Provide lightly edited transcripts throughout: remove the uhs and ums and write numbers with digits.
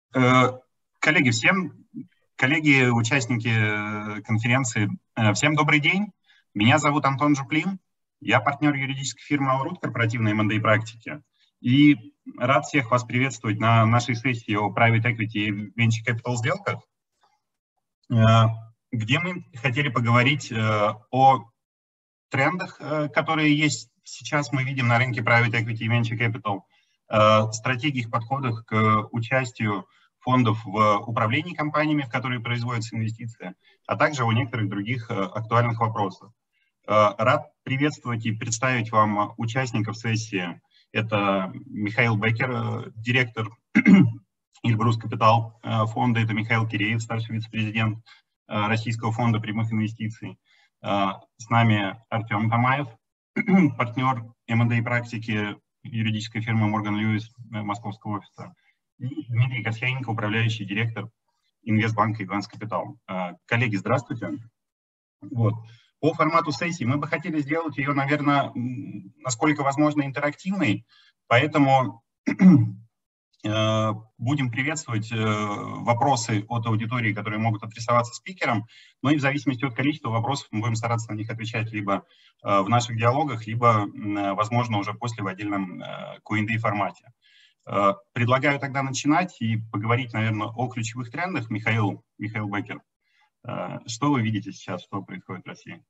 Э, Коллеги, участники конференции, всем добрый день. Меня зовут Антон Жуплин. Я партнер юридической фирмы Allroot корпоративной M&A практики. И рад всех вас приветствовать на нашей сессии о Private Equity и Venture Capital сделках, где мы хотели поговорить о трендах, которые есть сейчас, мы видим на рынке Private Equity и Venture Capital, стратегиях, подходах к участию фондов в управлении компаниями, в которые производятся инвестиции, а также о некоторых других актуальных вопросах. Рад приветствовать и представить вам участников сессии. Это Михаил Беккер, директор Эльбрус Капитал фонда, это Михаил Киреев, старший вице-президент Российского фонда прямых инвестиций. С нами Артем Тамаев, партнер M&A практики юридической фирмы Морган Льюис московского офиса. И Дмитрий Касьяненко, управляющий директор Инвестбанка Advance Capital. Коллеги, здравствуйте. По формату сессии мы бы хотели сделать ее, наверное, насколько возможно, интерактивной, поэтому будем приветствовать вопросы от аудитории, которые могут адресоваться спикерам, но и в зависимости от количества вопросов мы будем стараться на них отвечать либо в наших диалогах, либо, возможно, уже после в отдельном Q&A формате. Предлагаю тогда начинать и поговорить, наверное, о ключевых трендах. Михаил Беккер, что вы видите сейчас, что происходит в России?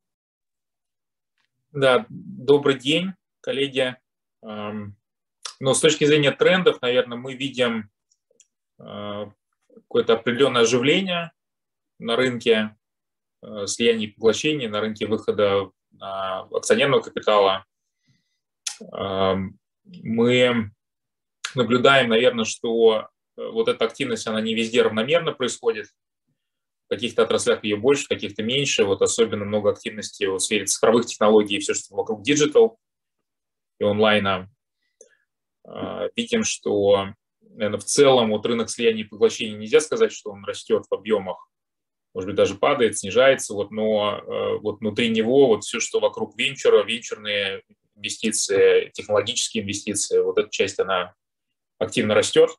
Да, добрый день, коллеги. Но с точки зрения трендов, наверное, мы видим какое-то определенное оживление на рынке слияния и поглощения, на рынке выхода акционерного капитала. Мы наблюдаем, наверное, что вот эта активность, она не везде равномерно происходит. В каких-то отраслях ее больше, в каких-то меньше. Вот особенно много активности в сфере цифровых технологий, все, что вокруг диджитал и онлайна. Видим, что, наверное, в целом вот рынок слияния и поглощения нельзя сказать, что он растет в объемах, может быть, даже падает, снижается, но вот внутри него вот все, что вокруг венчура, венчурные инвестиции, технологические инвестиции, вот эта часть, она активно растет.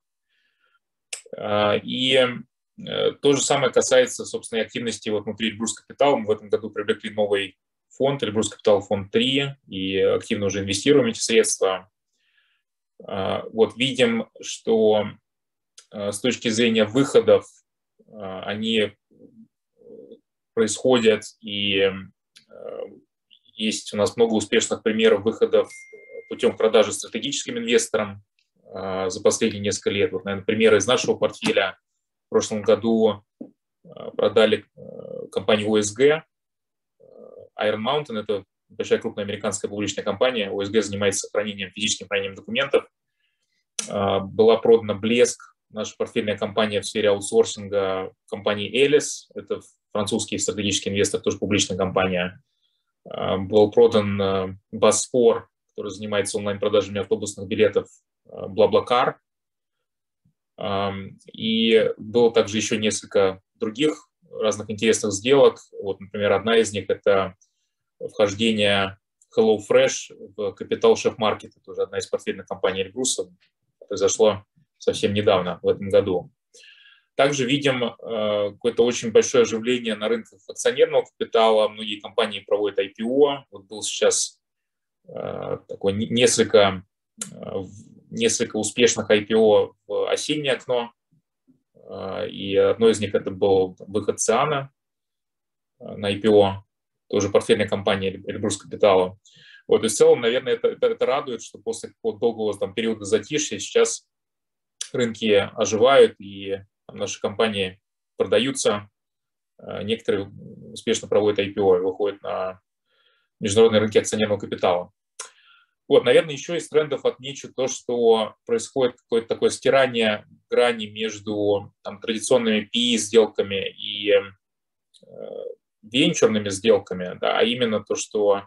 И то же самое касается, собственно, активности вот внутри Эльбрус Капитал. Мы в этом году привлекли новый фонд, Эльбрус Капитал фонд 3, и активно уже инвестируем эти средства. Вот видим, что с точки зрения выходов они происходят, и есть у нас много успешных примеров выходов путем продажи стратегическим инвесторам за последние несколько лет. Вот, наверное, примеры из нашего портфеля. В прошлом году продали компанию OSG, Iron Mountain, это большая крупная американская публичная компания. OSG занимается физическим хранением документов. Была продана Блеск, наша портфельная компания в сфере аутсорсинга, компании Элис, это французский стратегический инвестор, тоже публичная компания. Был продан Босфор, который занимается онлайн-продажами автобусных билетов, BlaBlaCar. И было также еще несколько других разных интересных сделок. Вот, например, одна из них – это вхождение HelloFresh в капитал Chef Market. Это уже одна из портфельных компаний Эльбруса. Произошло совсем недавно, в этом году. Также видим какое-то очень большое оживление на рынках акционерного капитала. Многие компании проводят IPO. Вот был сейчас такое несколько успешных IPO в осеннее окно. И одно из них это был выход Циана на IPO, тоже портфельная компания Эльбрус Капитала. Вот, и в целом, наверное, это радует, что после долгого периода затишья сейчас рынки оживают, и наши компании продаются, некоторые успешно проводят IPO и выходят на международные рынки акционерного капитала. Вот, наверное, еще из трендов отмечу то, что происходит какое-то такое стирание грани между традиционными PE-сделками и венчурными сделками, да, а именно то, что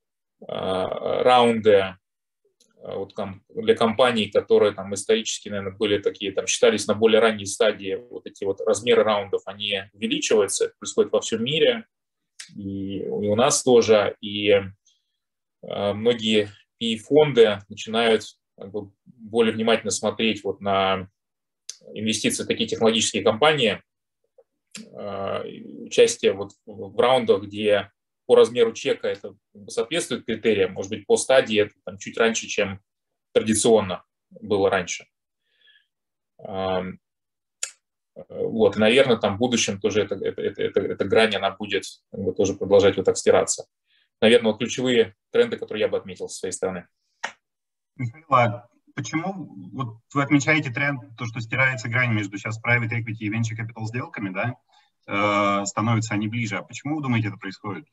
раунды вот, для компаний, которые исторически, наверное, были такие, считались на более ранней стадии, вот эти вот размеры раундов, они увеличиваются, это происходит во всем мире, и у нас тоже, и многие PE-фонды начинают более внимательно смотреть вот на инвестиции в такие технологические компании, участие вот в раундах, где по размеру чека это соответствует критериям, может быть, по стадии это там чуть раньше, чем традиционно было раньше. Вот, и, наверное, там в будущем тоже эта грань, она будет тоже продолжать вот так стираться. Наверное, вот ключевые тренды, которые я бы отметил со своей стороны. Михаил, а почему вот вы отмечаете тренд, то, что стирается грань между сейчас private equity и venture capital сделками, да, становятся они ближе? А почему вы думаете, это происходит?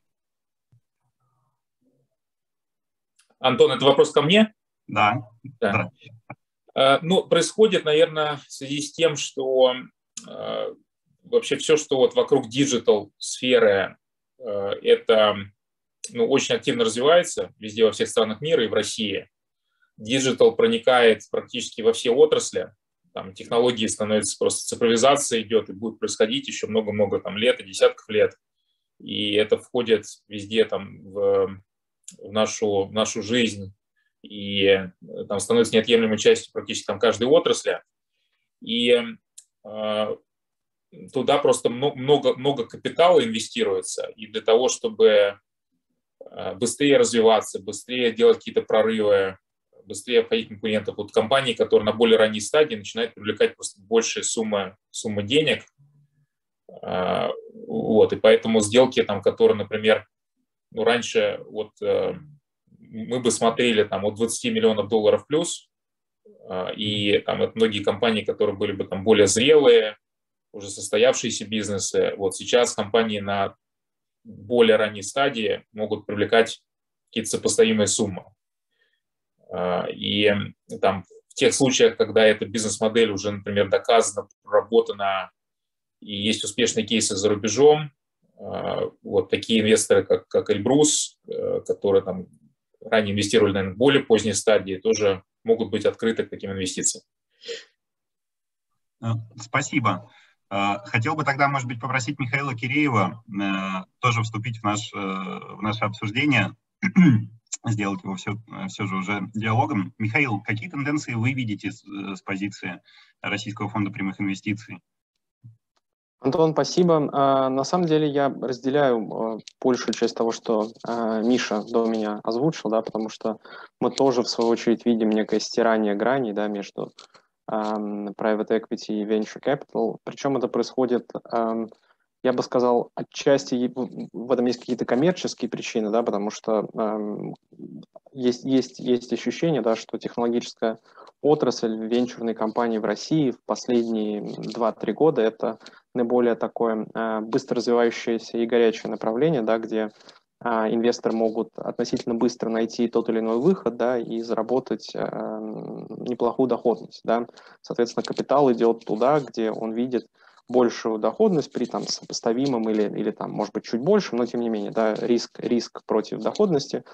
Антон, это вопрос ко мне? Да. Да. Ну, происходит, наверное, в связи с тем, что вообще все, что вот вокруг диджитал-сферы, это очень активно развивается везде, во всех странах мира и в России. Диджитал проникает практически во все отрасли. Там технологии становятся, просто цифровизация идет и будет происходить еще много-много там лет и десятков лет. И это входит везде там в нашу жизнь и там становится неотъемлемой частью практически там каждой отрасли. И туда просто много капитала инвестируется. И для того, чтобы быстрее развиваться, быстрее делать какие-то прорывы, быстрее обходить конкурентов. Вот компании, которые на более ранней стадии начинают привлекать просто большие суммы денег. Вот, и поэтому сделки, там, которые, например, раньше вот, мы бы смотрели там, от 20 миллионов долларов плюс, и там, это многие компании, которые были бы там, более зрелые, уже состоявшиеся бизнесы. Вот сейчас компании на более ранней стадии могут привлекать какие-то сопоставимые суммы. И там, в тех случаях, когда эта бизнес-модель уже, например, доказана, проработана, и есть успешные кейсы за рубежом, вот такие инвесторы, как Эльбрус, которые там ранее инвестировали, наверное, в более поздней стадии, тоже могут быть открыты к таким инвестициям. Спасибо. Хотел бы тогда, может быть, попросить Михаила Киреева тоже вступить в наше обсуждение, сделать его все же уже диалогом. Михаил, какие тенденции вы видите с позиции Российского фонда прямых инвестиций? Антон, спасибо. На самом деле я разделяю большую часть того, что Миша до меня озвучил, да, потому что мы тоже, в свою очередь, видим некое стирание граней, да, между private equity и venture capital. Причем это происходит, я бы сказал, отчасти в этом есть какие-то коммерческие причины, да, потому что есть ощущение, да, что технологическая отрасль венчурной компании в России в последние 2-3 года это наиболее такое быстро развивающееся и горячее направление, да, где инвесторы могут относительно быстро найти тот или иной выход, да, и заработать неплохую доходность. Да. Соответственно, капитал идет туда, где он видит большую доходность при там, сопоставимом или там, может быть, чуть больше, но тем не менее, да, риск против доходности.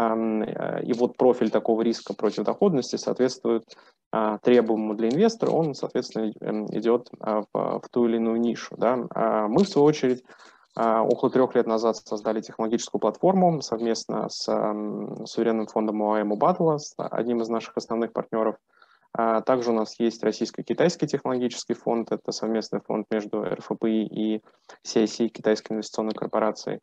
И вот профиль такого риска против доходности соответствует требуемому для инвестора, он, соответственно, идет в ту или иную нишу. Да. Мы, в свою очередь, около 3 лет назад создали технологическую платформу совместно с суверенным фондом ОАЭ Мубадала, с одним из наших основных партнеров. Также у нас есть Российско-Китайский технологический фонд, это совместный фонд между РФПИ и CIC, Китайской инвестиционной корпорацией.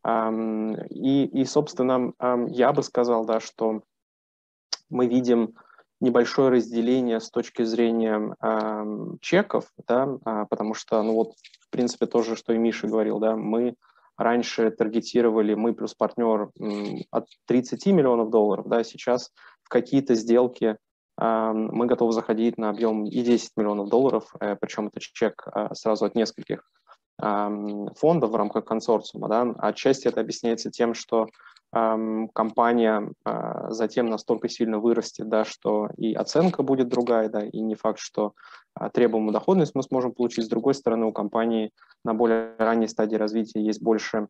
И, собственно, я бы сказал, да, что мы видим небольшое разделение с точки зрения чеков, да, потому что, ну вот, в принципе, то же, что и Миша говорил, да, мы раньше таргетировали, мы плюс партнер от 30 миллионов долларов, да, сейчас в какие-то сделки мы готовы заходить на объем и 10 миллионов долларов, причем это чек сразу от нескольких фондов в рамках консорциума. Да. Отчасти это объясняется тем, что компания затем настолько сильно вырастет, да, что и оценка будет другая, да, и не факт, что требуемую доходность мы сможем получить. С другой стороны, у компании на более ранней стадии развития есть больше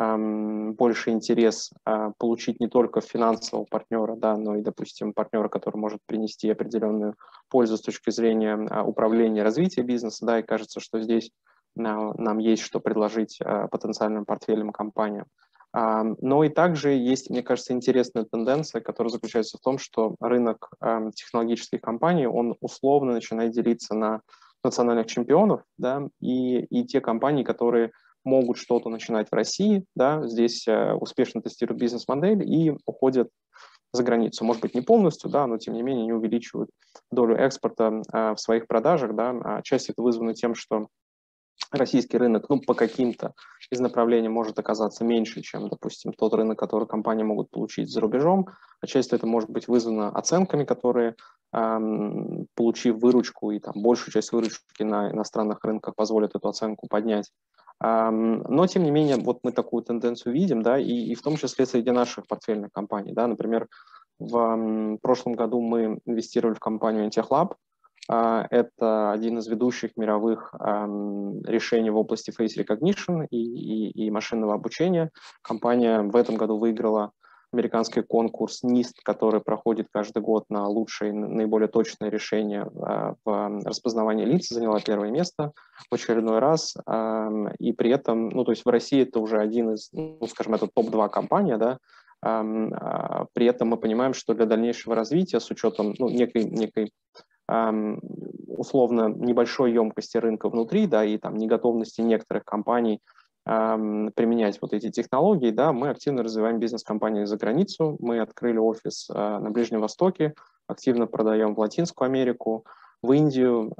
интерес получить не только финансового партнера, да, но и, допустим, партнера, который может принести определенную пользу с точки зрения управления и развития бизнеса, да, и кажется, что здесь нам есть что предложить потенциальным портфельным компаниям. Но и также есть, мне кажется, интересная тенденция, которая заключается в том, что рынок технологических компаний, он условно начинает делиться на национальных чемпионов, да, и те компании, которые могут что-то начинать в России, да, здесь успешно тестируют бизнес-модель и уходят за границу. Может быть, не полностью, да, но тем не менее не увеличивают долю экспорта в своих продажах. Да. Часть это вызвано тем, что российский рынок, ну, по каким-то из направлений может оказаться меньше, чем, допустим, тот рынок, который компании могут получить за рубежом. А часть это может быть вызвано оценками, которые, получив выручку и там, большую часть выручки на иностранных рынках, позволят эту оценку поднять. Но, тем не менее, вот мы такую тенденцию видим, да, и в том числе среди наших портфельных компаний. Да, например, в прошлом году мы инвестировали в компанию IntechLab. Это один из ведущих мировых решений в области face recognition и машинного обучения. Компания в этом году выиграла американский конкурс NIST, который проходит каждый год на лучшее, наиболее точное решение в распознавании лиц, заняла первое место в очередной раз. И при этом, ну, то есть в России это уже один из, ну, скажем, это топ-2 компания, да. При этом мы понимаем, что для дальнейшего развития с учетом, ну, некой условно небольшой емкости рынка внутри, да, и там неготовности некоторых компаний применять вот эти технологии, да, мы активно развиваем бизнес-компании за границу, мы открыли офис на Ближнем Востоке, активно продаем в Латинскую Америку, в Индию,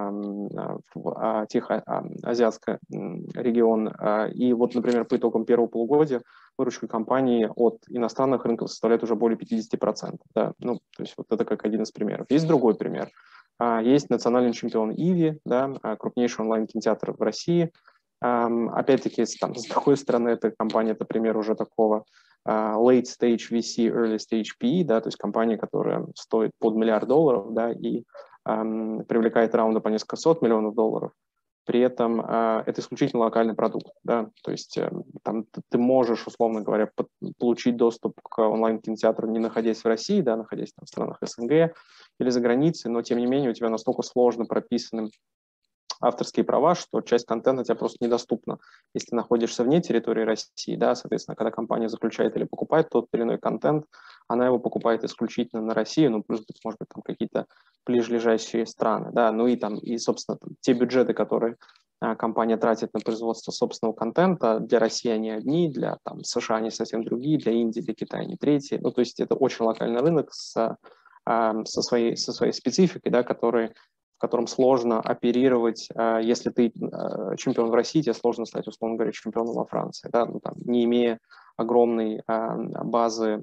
в Тихоазиатский регион. И вот, например, по итогам первого полугодия выручка компании от иностранных рынков составляет уже более 50%. Да? Ну, то есть вот это как один из примеров. Есть другой пример. Есть национальный чемпион Иви, да, крупнейший онлайн-кинотеатр в России. Опять-таки, там, с другой стороны, эта компания, это пример уже такого late stage VC, early stage PE, да, то есть компания, которая стоит под $1 миллиард, да, и привлекает раунды по несколько сот миллионов долларов. При этом это исключительно локальный продукт, да, то есть там ты можешь, условно говоря, получить доступ к онлайн-кинотеатру, не находясь в России, да, находясь там в странах СНГ или за границей, но тем не менее у тебя настолько сложно прописаны авторские права, что часть контента тебе просто недоступна, если ты находишься вне территории России, да, соответственно, когда компания заключает или покупает тот или иной контент, она его покупает исключительно на Россию, ну, плюс, может быть, там какие-то ближайшие страны, да, ну и там, и, собственно, те бюджеты, которые компания тратит на производство собственного контента, для России они одни, для там, США они совсем другие, для Индии, для Китая они третьи, ну, то есть это очень локальный рынок со своей спецификой, да, в котором сложно оперировать, если ты чемпион в России, тебе сложно стать, условно говоря, чемпионом во Франции, да, ну, там, не имея огромной базы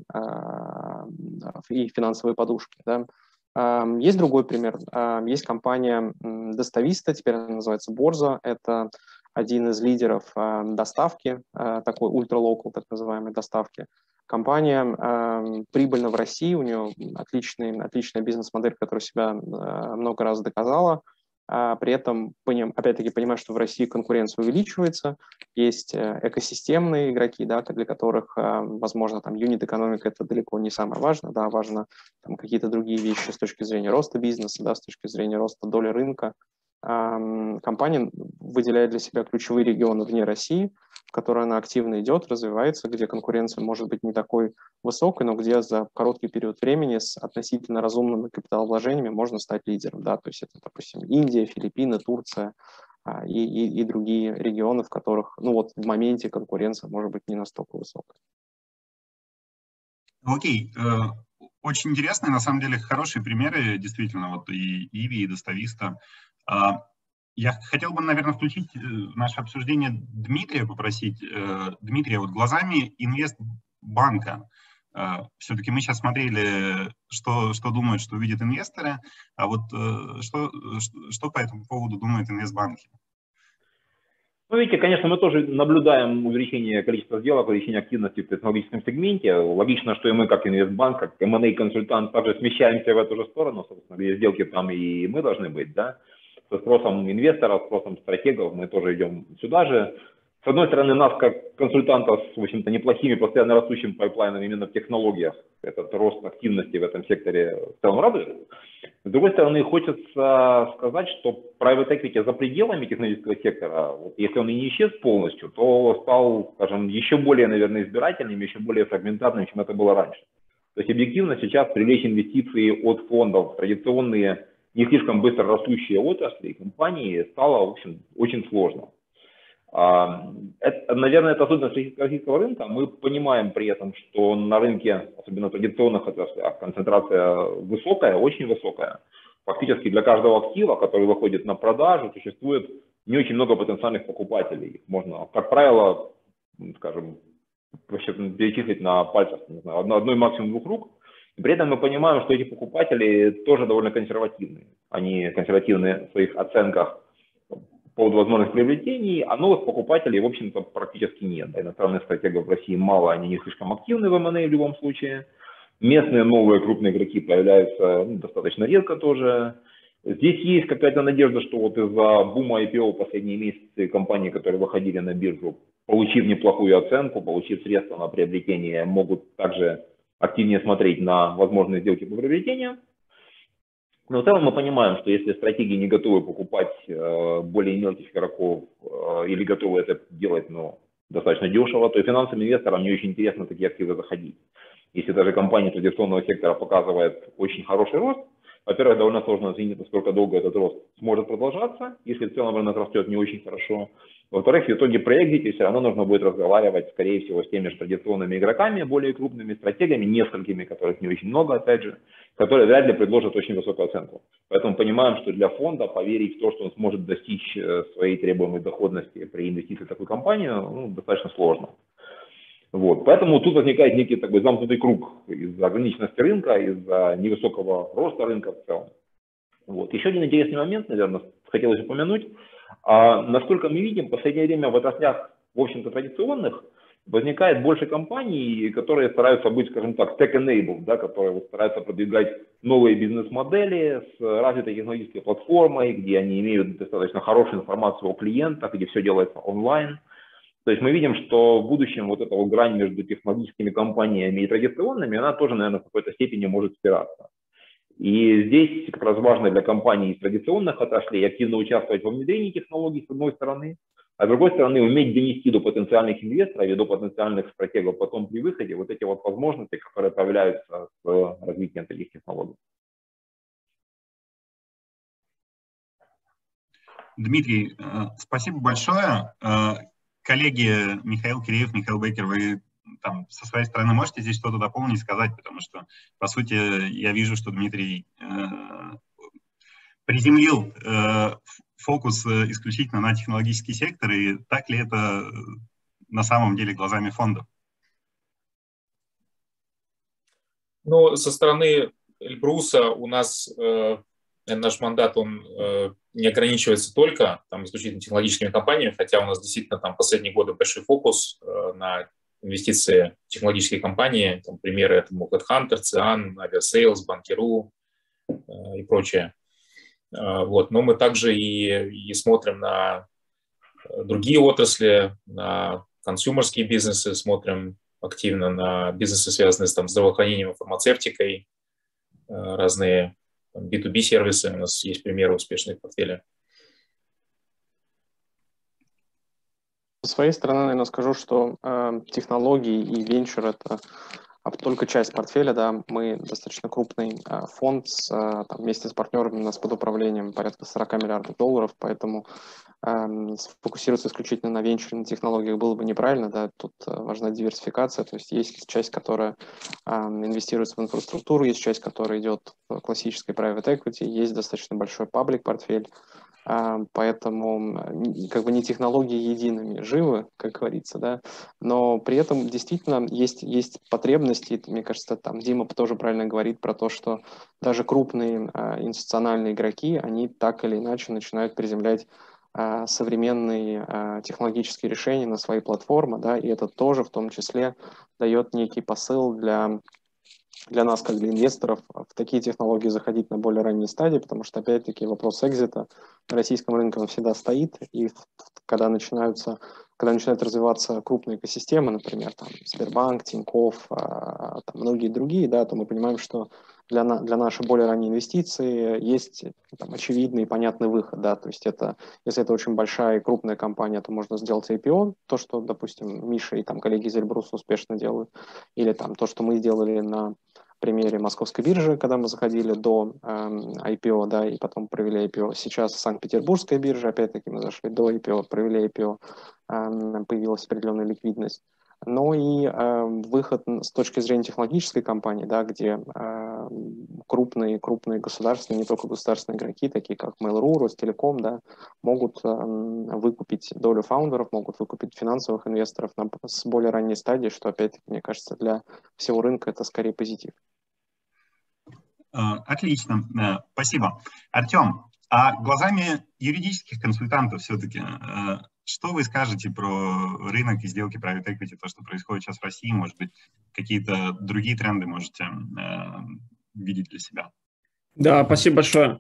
и финансовой подушки. Да. Есть другой пример. Есть компания Достависта, теперь она называется Борза. Это один из лидеров доставки, такой ультралокал, так называемой доставки. Компания прибыльна в России, у нее отличная бизнес-модель, которая себя много раз доказала. При этом, опять-таки, понимаю, что в России конкуренция увеличивается, есть экосистемные игроки, да, для которых, возможно, там юнит-экономика – это далеко не самое важное, да, важно там какие-то другие вещи с точки зрения роста бизнеса, да, с точки зрения роста доли рынка. Компания выделяет для себя ключевые регионы вне России, в которые она активно идет, развивается, где конкуренция может быть не такой высокой, но где за короткий период времени с относительно разумными капиталовложениями можно стать лидером. Да? То есть это, допустим, Индия, Филиппины, Турция и другие регионы, в которых, ну вот, в моменте конкуренция может быть не настолько высокая. Окей. Очень интересные, на самом деле, хорошие примеры, действительно, вот и Иви, и Достависта. Я хотел бы, наверное, включить в наше обсуждение Дмитрия, попросить. Дмитрия, вот глазами инвестбанка. Все-таки мы сейчас смотрели, что думают, что видят инвесторы, а вот что по этому поводу думают инвестбанки? Ну, видите, конечно, мы тоже наблюдаем увеличение количества сделок, увеличение активности в технологическом сегменте. Логично, что и мы, как инвестбанк, как M&A-консультант, также смещаемся в эту же сторону, собственно, где сделки там и мы должны быть, да. Со спросом инвесторов, спросом стратегов мы тоже идем сюда же. С одной стороны, нас, как консультантов, с, в общем-то, неплохими, постоянно растущим пайплайном именно в технологиях, этот рост активности в этом секторе в целом радует. С другой стороны, хочется сказать, что private equity за пределами технологического сектора, вот если он и не исчез полностью, то стал, скажем, еще более, наверное, избирательным, еще более фрагментарным, чем это было раньше. То есть объективно сейчас привлечь инвестиции от фондов, традиционные не слишком быстро растущие отрасли и компании стало, в общем, очень сложно. Наверное, это особенность российского рынка. Мы понимаем при этом, что на рынке, особенно традиционных отраслях, концентрация высокая, очень высокая. Фактически для каждого актива, который выходит на продажу, существует не очень много потенциальных покупателей. Можно, как правило, скажем, вообще перечислить на пальцах, не знаю, одной максимум двух рук. И при этом мы понимаем, что эти покупатели тоже довольно консервативны. Они консервативны в своих оценках по поводу возможных приобретений, а новых покупателей, в общем-то, практически нет. Иностранных стратегов в России мало, они не слишком активны в M&A в любом случае. Местные новые крупные игроки появляются достаточно редко тоже. Здесь есть какая-то надежда, что вот из-за бума IPO последние месяцы компании, которые выходили на биржу, получив неплохую оценку, получив средства на приобретение, могут также активнее смотреть на возможные сделки по приобретению. Но в целом мы понимаем, что если стратегии не готовы покупать более мелких игроков или готовы это делать достаточно дешево, то и финансовым инвесторам не очень интересно такие активы заходить. Если даже компания традиционного сектора показывает очень хороший рост, во-первых, довольно сложно оценить, насколько долго этот рост сможет продолжаться, если в целом рынок растет не очень хорошо. Во-вторых, в итоге при экзите все равно нужно будет разговаривать, скорее всего, с теми же традиционными игроками, более крупными стратегами, несколькими, которых не очень много, опять же, которые вряд ли предложат очень высокую оценку. Поэтому понимаем, что для фонда поверить в то, что он сможет достичь своей требуемой доходности при инвестиции в такую компанию, достаточно сложно. Вот. Поэтому тут возникает некий такой замкнутый круг из-за ограниченности рынка, из-за невысокого роста рынка в целом. Вот. Еще один интересный момент, наверное, хотелось упомянуть. Насколько мы видим, в последнее время в отраслях, в общем-то, традиционных возникает больше компаний, которые стараются быть, скажем так, tech-enabled, да, которые стараются продвигать новые бизнес-модели с развитой технологической платформой, где они имеют достаточно хорошую информацию о клиентах, где все делается онлайн. То есть мы видим, что в будущем вот эта вот грань между технологическими компаниями и традиционными, она тоже, наверное, в какой-то степени может стираться. И здесь как раз важно для компаний из традиционных отраслей активно участвовать во внедрении технологий с одной стороны, а с другой стороны уметь донести до потенциальных инвесторов и до потенциальных стратегов потом при выходе вот эти вот возможности, которые появляются с развитием таких технологий. Дмитрий, спасибо большое. Коллеги Михаил Киреев, Михаил Бекер, вы там со своей стороны можете здесь что-то дополнить, сказать, потому что, по сути, я вижу, что Дмитрий приземлил фокус исключительно на технологический сектор, и так ли это на самом деле глазами фонда? Ну, со стороны Эльбруса у нас наш мандат, он не ограничивается только исключительно технологическими компаниями, хотя у нас действительно последние годы большой фокус на инвестиции в технологические компании. Примеры это HeadHunter, Cian, Aviasales, Bank.ru и прочее. Вот. Но мы также и смотрим на другие отрасли, на консюмерские бизнесы, смотрим активно на бизнесы, связанные с здравоохранением и фармацевтикой, разные B2B-сервисы. У нас есть примеры успешных портфелей. Со своей стороны, наверное, скажу, что технологии и венчур – это только часть портфеля. Да. Мы достаточно крупный фонд, вместе с партнерами у нас под управлением порядка 40 миллиардов долларов, поэтому сфокусироваться исключительно на венчурных технологиях было бы неправильно. Да. Тут важна диверсификация, то есть есть часть, которая инвестируется в инфраструктуру, есть часть, которая идет в классической private equity, есть достаточно большой паблик-портфель. Поэтому как бы не технологии едиными живы, как говорится, да, но при этом действительно есть потребности, мне кажется, Дима тоже правильно говорит про то, что даже крупные институциональные игроки, они так или иначе начинают приземлять современные технологические решения на свои платформы, да, и это тоже в том числе дает некий посыл для нас, как для инвесторов, в такие технологии заходить на более ранней стадии, потому что, опять-таки, вопрос экзита на российском рынке он всегда стоит, и когда начинают развиваться крупные экосистемы, например, Сбербанк, Тинькофф, многие другие, да, то мы понимаем, что для нашей более ранней инвестиции есть очевидный и понятный выход, да, то есть если это очень большая и крупная компания, то можно сделать IPO, то, что, допустим, Миша и коллеги из Эльбруса успешно делают, или то, что мы сделали на примере Московской биржи, когда мы заходили до IPO, да, и потом провели IPO. Сейчас Санкт-Петербургская биржа, опять-таки мы зашли до IPO, провели IPO, появилась определенная ликвидность. Но и выход с точки зрения технологической компании, да, где крупные государственные, не только государственные игроки, такие как Mail.ru, Ростелеком, да, могут выкупить долю фаундеров, могут выкупить финансовых инвесторов с более ранней стадии, что, опять-таки, мне кажется, для всего рынка это скорее позитив. Отлично, спасибо. Артем, а глазами юридических консультантов все-таки, что вы скажете про рынок и сделки private equity, то, что происходит сейчас в России? Может быть, какие-то другие тренды можете видеть для себя? Да, спасибо большое.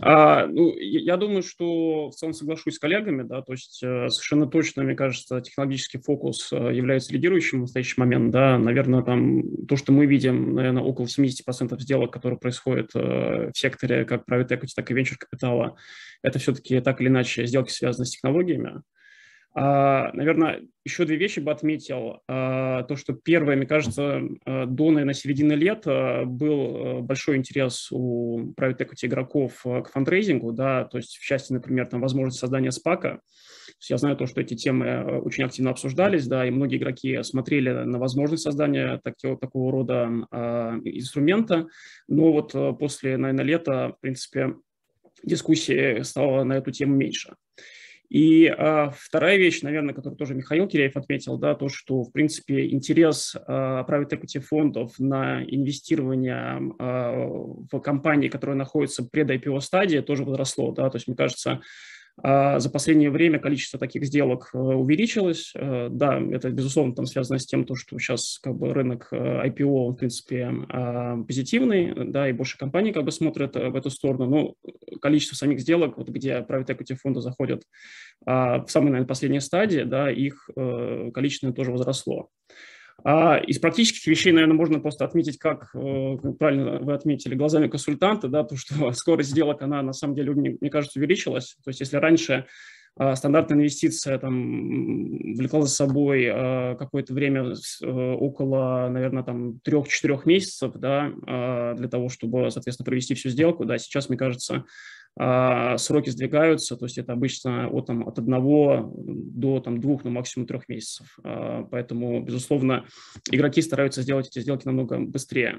Я думаю, что в целом соглашусь с коллегами, да, то есть совершенно точно, мне кажется, технологический фокус является лидирующим в настоящий момент, да, наверное, там то, что мы видим, наверное, около 70% сделок, которые происходят в секторе как private equity, так и venture капитала, это все-таки так или иначе сделки, связанные с технологиями. Наверное, еще две вещи бы отметил. То, что первое, мне кажется, до, наверное, середины лета был большой интерес у private equity игроков к фандрейзингу, да, то есть в части, например, там, возможность создания СПАКа. Я знаю то, что эти темы очень активно обсуждались, да, и многие игроки смотрели на возможность создания такого рода инструмента, но вот после, наверное, лета, в принципе, дискуссии стало на эту тему меньше. И вторая вещь, наверное, которую тоже Михаил Киряев отметил, да, то, что, в принципе, интерес private equity фондов на инвестирование в компании, которые находятся в пред-IPO стадии, тоже возросло, да, то есть, мне кажется, за последнее время количество таких сделок увеличилось. Да, это, безусловно, там связано с тем, что сейчас как бы рынок IPO, в принципе, позитивный, да, и больше компаний как бы смотрят в эту сторону. Но количество самих сделок, вот, где private equity фонды заходят в самой, наверное, последней стадии, да, их количество тоже возросло. Из практических вещей, наверное, можно просто отметить, как правильно вы отметили, глазами консультанта, да, то, что скорость сделок, она на самом деле, мне кажется, увеличилась. То есть если раньше стандартная инвестиция там влекла за собой какое-то время около, наверное, там 3-4 месяцев, да, для того, чтобы, соответственно, провести всю сделку, да, сейчас, мне кажется, сроки сдвигаются, то есть это обычно от 1 до 2, ну, максимум 3 месяцев. Поэтому, безусловно, игроки стараются сделать эти сделки намного быстрее.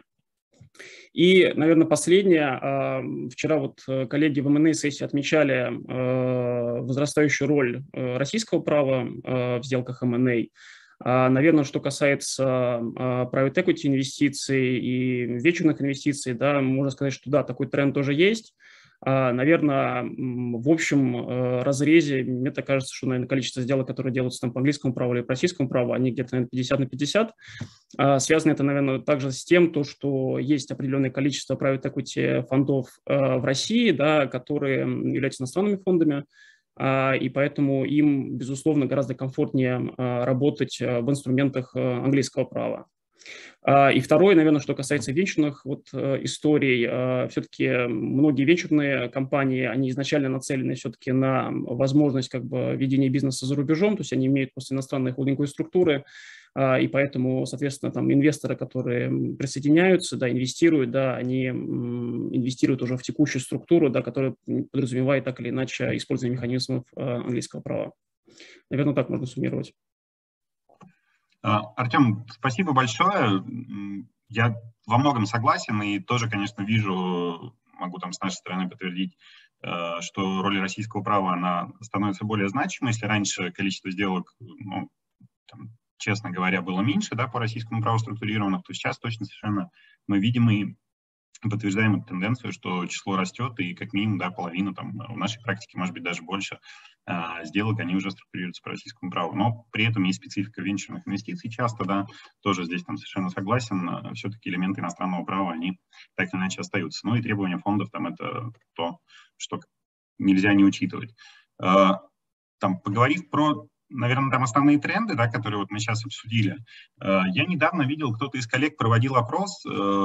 И, наверное, последнее. Вчера вот коллеги в M&A-сессии отмечали возрастающую роль российского права в сделках M&A. Наверное, что касается private equity инвестиций и венчурных инвестиций, да, можно сказать, что да, такой тренд тоже есть. Наверное, в общем разрезе, мне так кажется, что, наверное, количество сделок, которые делаются там по английскому праву или по российскому праву, они где-то, наверное, 50/50. Связано это, наверное, также с тем, что есть определенное количество private equity фондов в России, да, которые являются иностранными фондами, и поэтому им, безусловно, гораздо комфортнее работать в инструментах английского права. И второе, наверное, что касается венчурных историй, все-таки многие венчурные компании, они изначально нацелены все-таки на возможность как бы ведения бизнеса за рубежом, то есть они имеют просто иностранные холдинговые структуры, и поэтому, соответственно, там инвесторы, которые присоединяются, да, инвестируют, да, они инвестируют уже в текущую структуру, да, которая подразумевает так или иначе использование механизмов английского права. Наверное, так можно суммировать. Артем, спасибо большое. Я во многом согласен и тоже, конечно, вижу, могу там с нашей стороны подтвердить, что роль российского права, она становится более значимой. Если раньше количество сделок, ну, там, честно говоря, было меньше, да, по российскому праву структурированных, то сейчас точно совершенно мы видим и подтверждаем эту тенденцию, что число растет, и как минимум, да, половина, там, в нашей практике, может быть, даже больше сделок, они уже структурируются по российскому праву. Но при этом есть специфика венчурных инвестиций часто, да, тоже здесь там совершенно согласен, все-таки элементы иностранного права, они так или иначе остаются. Ну и требования фондов, там, это то, что нельзя не учитывать. Там, поговорив про, наверное, там основные тренды, да, которые вот мы сейчас обсудили, я недавно видел, кто-то из коллег проводил опрос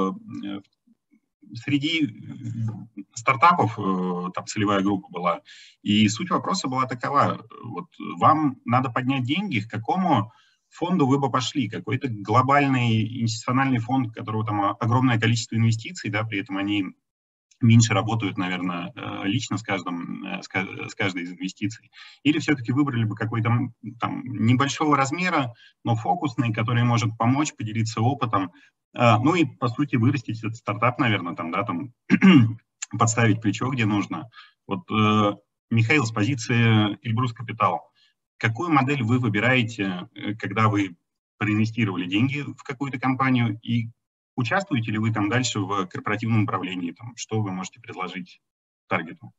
среди стартапов, там целевая группа была, и суть вопроса была такова: вот вам надо поднять деньги, к какому фонду вы бы пошли? Какой-то глобальный институциональный фонд, у которого там огромное количество инвестиций, да, при этом они меньше работают, наверное, лично с каждой из инвестиций? Или все-таки выбрали бы какой-то там небольшого размера, но фокусный, который может помочь, поделиться опытом, ну и, по сути, вырастить этот стартап, наверное, там, да, там, подставить плечо, где нужно. Вот, Михаил, с позиции Эльбрус Капитал, какую модель вы выбираете, когда вы проинвестировали деньги в какую-то компанию, и участвуете ли вы там дальше в корпоративном управлении? Там, что вы можете предложить таргету?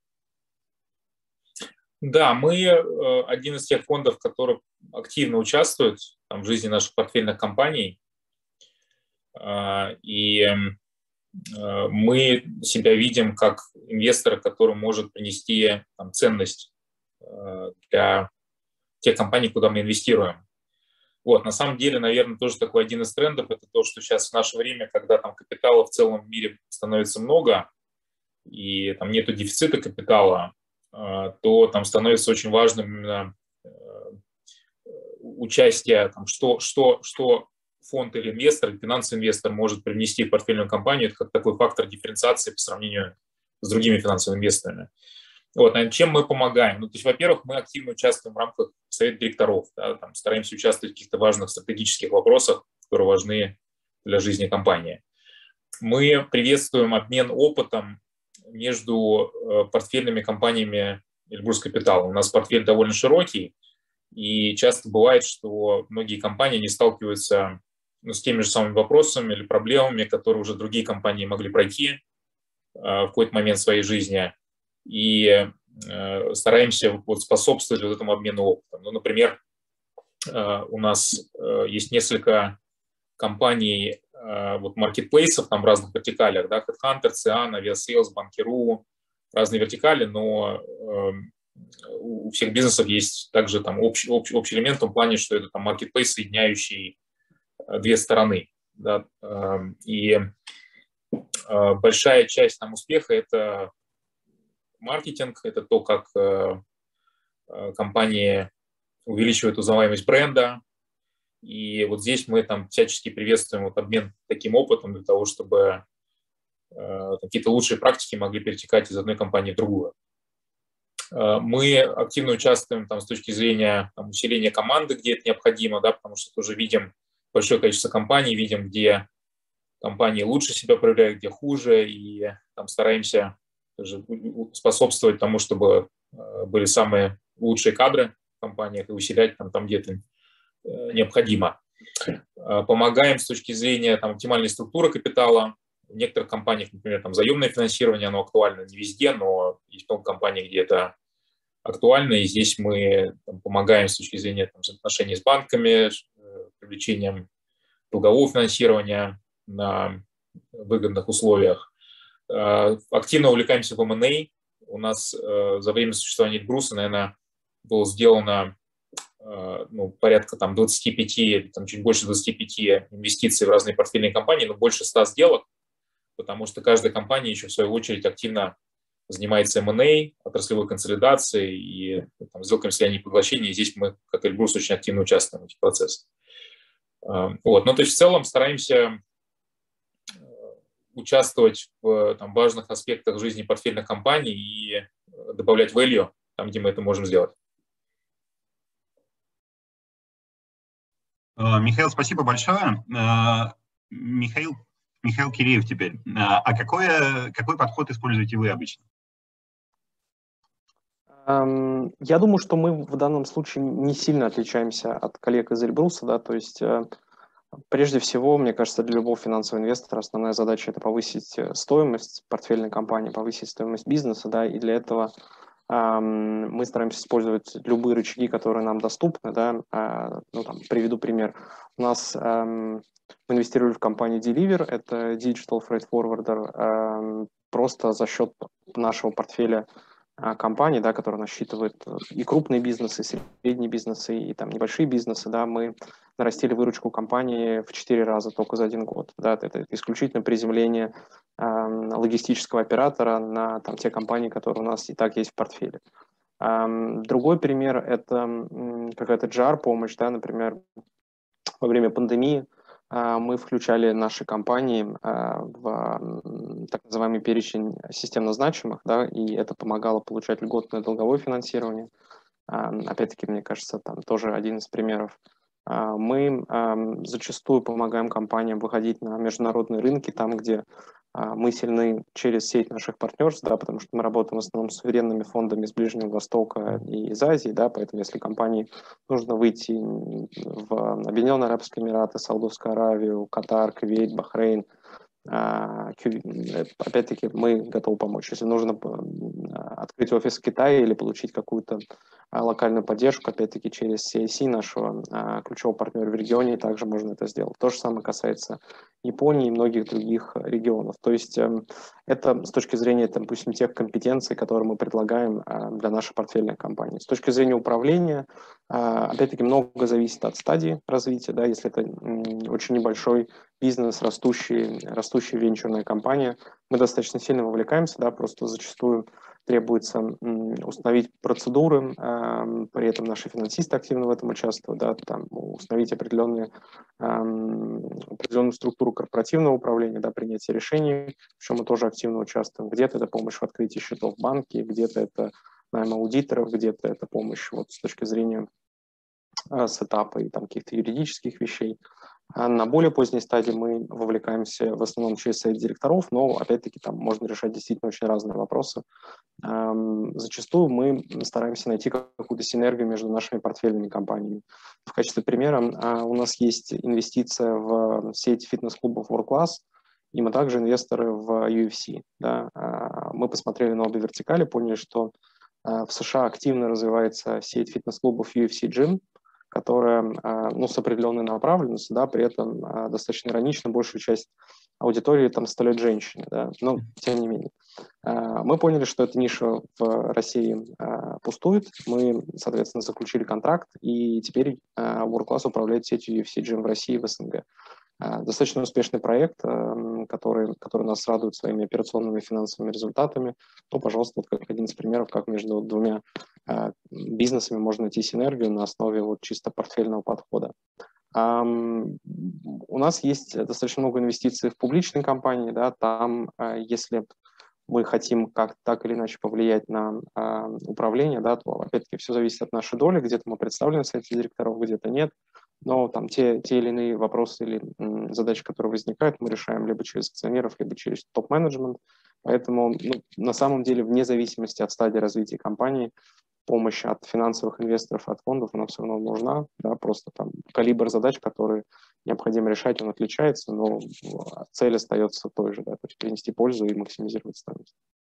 Да, мы один из тех фондов, которые активно участвуют там, в жизни наших портфельных компаний. И мы себя видим как инвестора, который может принести там, ценность для тех компаний, куда мы инвестируем. Вот, на самом деле, наверное, тоже такой один из трендов – это то, что сейчас в наше время, когда там капитала в целом в мире становится много, и там нету дефицита капитала, то там становится очень важным именно участие, там, что фонд или инвестор, финансовый инвестор может привнести в портфельную компанию, это как такой фактор дифференциации по сравнению с другими финансовыми инвесторами. Вот, чем мы помогаем? Ну, то есть, во-первых, мы активно участвуем в рамках совета директоров, да, там, стараемся участвовать в каких-то важных стратегических вопросах, которые важны для жизни компании. Мы приветствуем обмен опытом между портфельными компаниями Эльбрус Капитал. У нас портфель довольно широкий, и часто бывает, что многие компании не сталкиваются с теми же самыми вопросами или проблемами, которые уже другие компании могли пройти в какой-то момент своей жизни. И стараемся вот способствовать вот этому обмену опытом. Ну, например, у нас есть несколько компаний, вот маркетплейсов там в разных вертикалях, да, HeadHunter, Cian, Aviasales, Banker.ru, разные вертикали, но у всех бизнесов есть также там общий элемент в том плане, что это там маркетплейс, соединяющий две стороны. Да, и большая часть там успеха – это маркетинг, это то, как компании увеличивают узнаваемость бренда. И вот здесь мы там всячески приветствуем вот обмен таким опытом для того, чтобы какие-то лучшие практики могли перетекать из одной компании в другую. Мы активно участвуем там, с точки зрения там, усиления команды, где это необходимо, да, потому что тоже видим большое количество компаний, видим, где компании лучше себя проявляют, где хуже, и там стараемся способствовать тому, чтобы были самые лучшие кадры в компаниях и усилять там где это необходимо. Помогаем с точки зрения там, оптимальной структуры капитала. В некоторых компаниях, например, там, заемное финансирование, оно актуально не везде, но есть много компаний, где это актуально, и здесь мы там, помогаем с точки зрения там, взаимоотношений с банками, привлечением долгового финансирования на выгодных условиях. Активно увлекаемся в M&A. У нас за время существования Эльбруса, наверное, было сделано порядка там, 25, там, чуть больше 25 инвестиций в разные портфельные компании, но больше 100 сделок, потому что каждая компания еще в свою очередь активно занимается M&A, отраслевой консолидацией и там, сделками слияния и поглощения. И здесь мы, как Эльбрус, очень активно участвуем в этих процессах. Вот. Ну, то есть в целом стараемся участвовать в там, важных аспектах жизни портфельных компаний и добавлять value там, где мы это можем сделать. Михаил, спасибо большое. Михаил Киреев теперь. А какой подход используете вы обычно? Я думаю, что мы в данном случае не сильно отличаемся от коллег из Эльбруса, да, то есть прежде всего, мне кажется, для любого финансового инвестора основная задача – это повысить стоимость портфельной компании, повысить стоимость бизнеса, да, и для этого мы стараемся использовать любые рычаги, которые нам доступны, да. Ну, там, приведу пример. У нас мы инвестировали в компанию Deliver, это Digital Freight Forwarder, просто за счет нашего портфеля компаний, да, которые насчитывают и крупные бизнесы, и средние бизнесы, и там небольшие бизнесы, да, мы нарастили выручку компании в 4 раза только за 1 год. Да, это исключительно приземление логистического оператора на там, те компании, которые у нас и так есть в портфеле. Другой пример – это какая-то GR-помощь, да, например, во время пандемии мы включали наши компании в так называемый перечень системно значимых, да, и это помогало получать льготное долговое финансирование. Опять-таки, мне кажется, там тоже один из примеров. Мы зачастую помогаем компаниям выходить на международные рынки, там, где мы сильны через сеть наших партнерств, да, потому что мы работаем в основном с суверенными фондами из Ближнего Востока и из Азии, да, поэтому если компании нужно выйти в Объединенные Арабские Эмираты, Саудовскую Аравию, Катар, Кувейт, Бахрейн, опять-таки мы готовы помочь. Если нужно открыть офис в Китае или получить какую-то локальную поддержку, опять-таки через CIC, нашего ключевого партнера в регионе, также можно это сделать. То же самое касается Японии и многих других регионов. То есть это с точки зрения, допустим, тех компетенций, которые мы предлагаем для нашей портфельной компании. С точки зрения управления, опять-таки, много зависит от стадии развития. Да, если это очень небольшой бизнес, растущая венчурная компания, мы достаточно сильно вовлекаемся, да, просто зачастую требуется установить процедуры, при этом наши финансисты активно в этом участвуют, да, там, установить определенную структуру корпоративного управления, да, принятие решений, в чем мы тоже активно участвуем. Где-то это помощь в открытии счетов в банке, где-то это найм аудиторов, где-то это помощь вот, с точки зрения сетапа и там каких-то юридических вещей. А на более поздней стадии мы вовлекаемся в основном через совет директоров, но опять-таки там можно решать действительно очень разные вопросы. Зачастую мы стараемся найти какую-то синергию между нашими портфельными компаниями. В качестве примера у нас есть инвестиция в сеть фитнес-клубов World Class, и мы также инвесторы в UFC. Да. Мы посмотрели на обе вертикали, поняли, что в США активно развивается сеть фитнес-клубов UFC Gym, которая с определенной направленностью, да, при этом достаточно иронично, большую часть аудитории там составляют женщины, да, но тем не менее. Мы поняли, что эта ниша в России пустует, мы, соответственно, заключили контракт, и теперь World Class управляет сетью UFC Gym в России и в СНГ. Достаточно успешный проект, который нас радует своими операционными и финансовыми результатами. Ну, пожалуйста, вот как один из примеров, как между двумя бизнесами можно найти синергию на основе вот чисто портфельного подхода. У нас есть достаточно много инвестиций в публичные компании, да, там, если мы хотим так или иначе повлиять на управление, да, то, опять-таки, все зависит от нашей доли, где-то мы представлены в совете директоров, где-то нет. Но там те или иные вопросы или задачи, которые возникают, мы решаем либо через акционеров, либо через топ-менеджмент. Поэтому на самом деле, вне зависимости от стадии развития компании, помощь от финансовых инвесторов, от фондов, она все равно нужна. Да, просто там калибр задач, которые необходимо решать, он отличается, но цель остается той же, да, то есть принести пользу и максимизировать стоимость.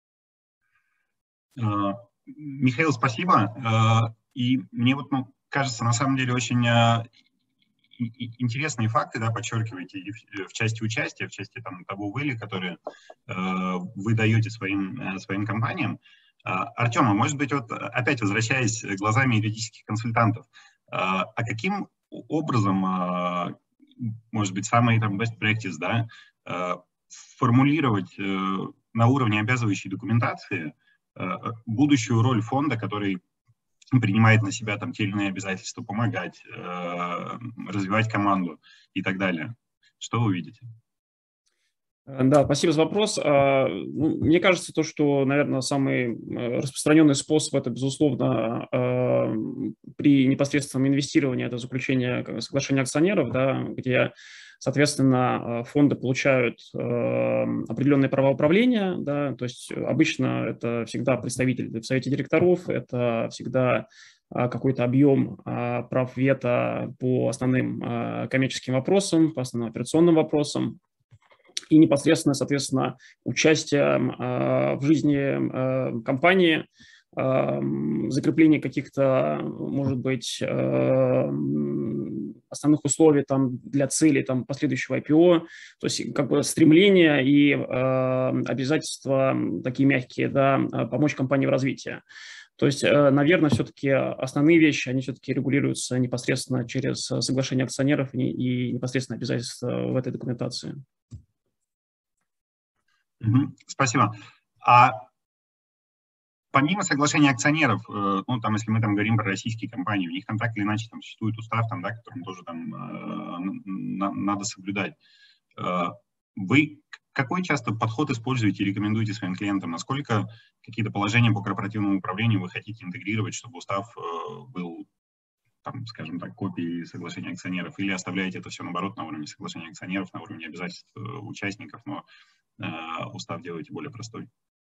Михаил, спасибо. И мне вот кажется, на самом деле очень интересные факты, да, подчеркиваете в части участия, в части там, того value, который вы даете своим компаниям. Артем, а может быть, вот опять возвращаясь глазами юридических консультантов, а каким образом, может быть, самый там best practice, да, формулировать на уровне обязывающей документации будущую роль фонда, который принимает на себя там те или иные обязательства, помогать, развивать команду и так далее? Что вы видите? Да, спасибо за вопрос. Мне кажется, то, что, наверное, самый распространенный способ – это, безусловно, при непосредственном инвестировании, это заключение соглашения акционеров, да, где, соответственно, фонды получают определенные права управления, да, то есть обычно это всегда представитель в совете директоров, это всегда какой-то объем прав вето по основным коммерческим вопросам, по основным операционным вопросам, и непосредственно, соответственно, участие в жизни компании, закрепление каких-то, может быть, основных условий там, для цели там, последующего IPO, то есть как бы стремление и обязательства такие мягкие, да, помочь компании в развитии. То есть, наверное, все-таки основные вещи, они все-таки регулируются непосредственно через соглашение акционеров и непосредственно обязательства в этой документации. Спасибо. А помимо соглашения акционеров, ну, там, если мы там говорим про российские компании, у них там так или иначе там существует устав, там, да, которым тоже там надо соблюдать. Вы какой часто подход используете и рекомендуете своим клиентам? Насколько какие-то положения по корпоративному управлению вы хотите интегрировать, чтобы устав был, там, скажем так, копией соглашения акционеров? Или оставляете это все, наоборот, на уровне соглашения акционеров, на уровне обязательств участников, но устав делаете более простой?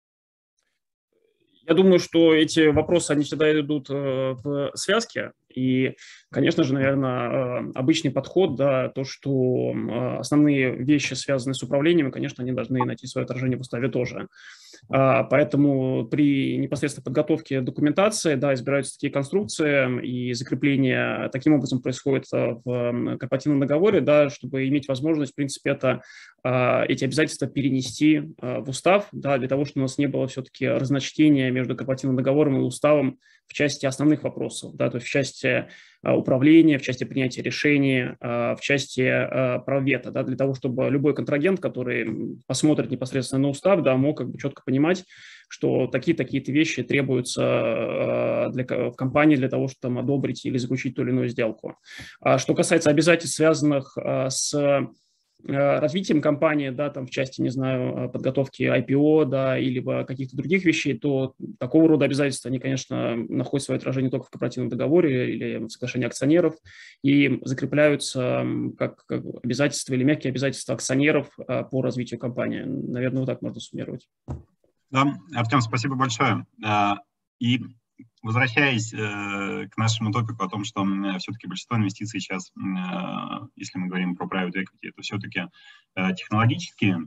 Я думаю, что эти вопросы, они всегда идут в связке. И, конечно же, наверное, обычный подход, да, то, что основные вещи, связанные с управлением, конечно, они должны найти свое отражение в уставе тоже. Поэтому при непосредственной подготовке документации, да, избираются такие конструкции, и закрепление таким образом происходит в корпоративном договоре, да, чтобы иметь возможность, в принципе, эти обязательства перенести в устав, да, для того, чтобы у нас не было все-таки разночтения между корпоративным договором и уставом в части основных вопросов, да, то есть в части управления, в части принятия решений, в части прав вето, да, для того, чтобы любой контрагент, который посмотрит непосредственно на устав, да, мог как бы четко понимать, что такие-то вещи требуются в компании для того, чтобы там одобрить или заключить ту или иную сделку. Что касается обязательств, связанных с развитием компании, да, там в части, не знаю, подготовки IPO, да, или каких-то других вещей, то такого рода обязательства, они, конечно, находят свое отражение только в корпоративном договоре или в соглашении акционеров и закрепляются как обязательства или мягкие обязательства акционеров по развитию компании. Наверное, вот так можно суммировать. Да, Артем, спасибо большое. И возвращаясь к нашему топику о том, что все-таки большинство инвестиций сейчас, если мы говорим про private equity, это все-таки технологические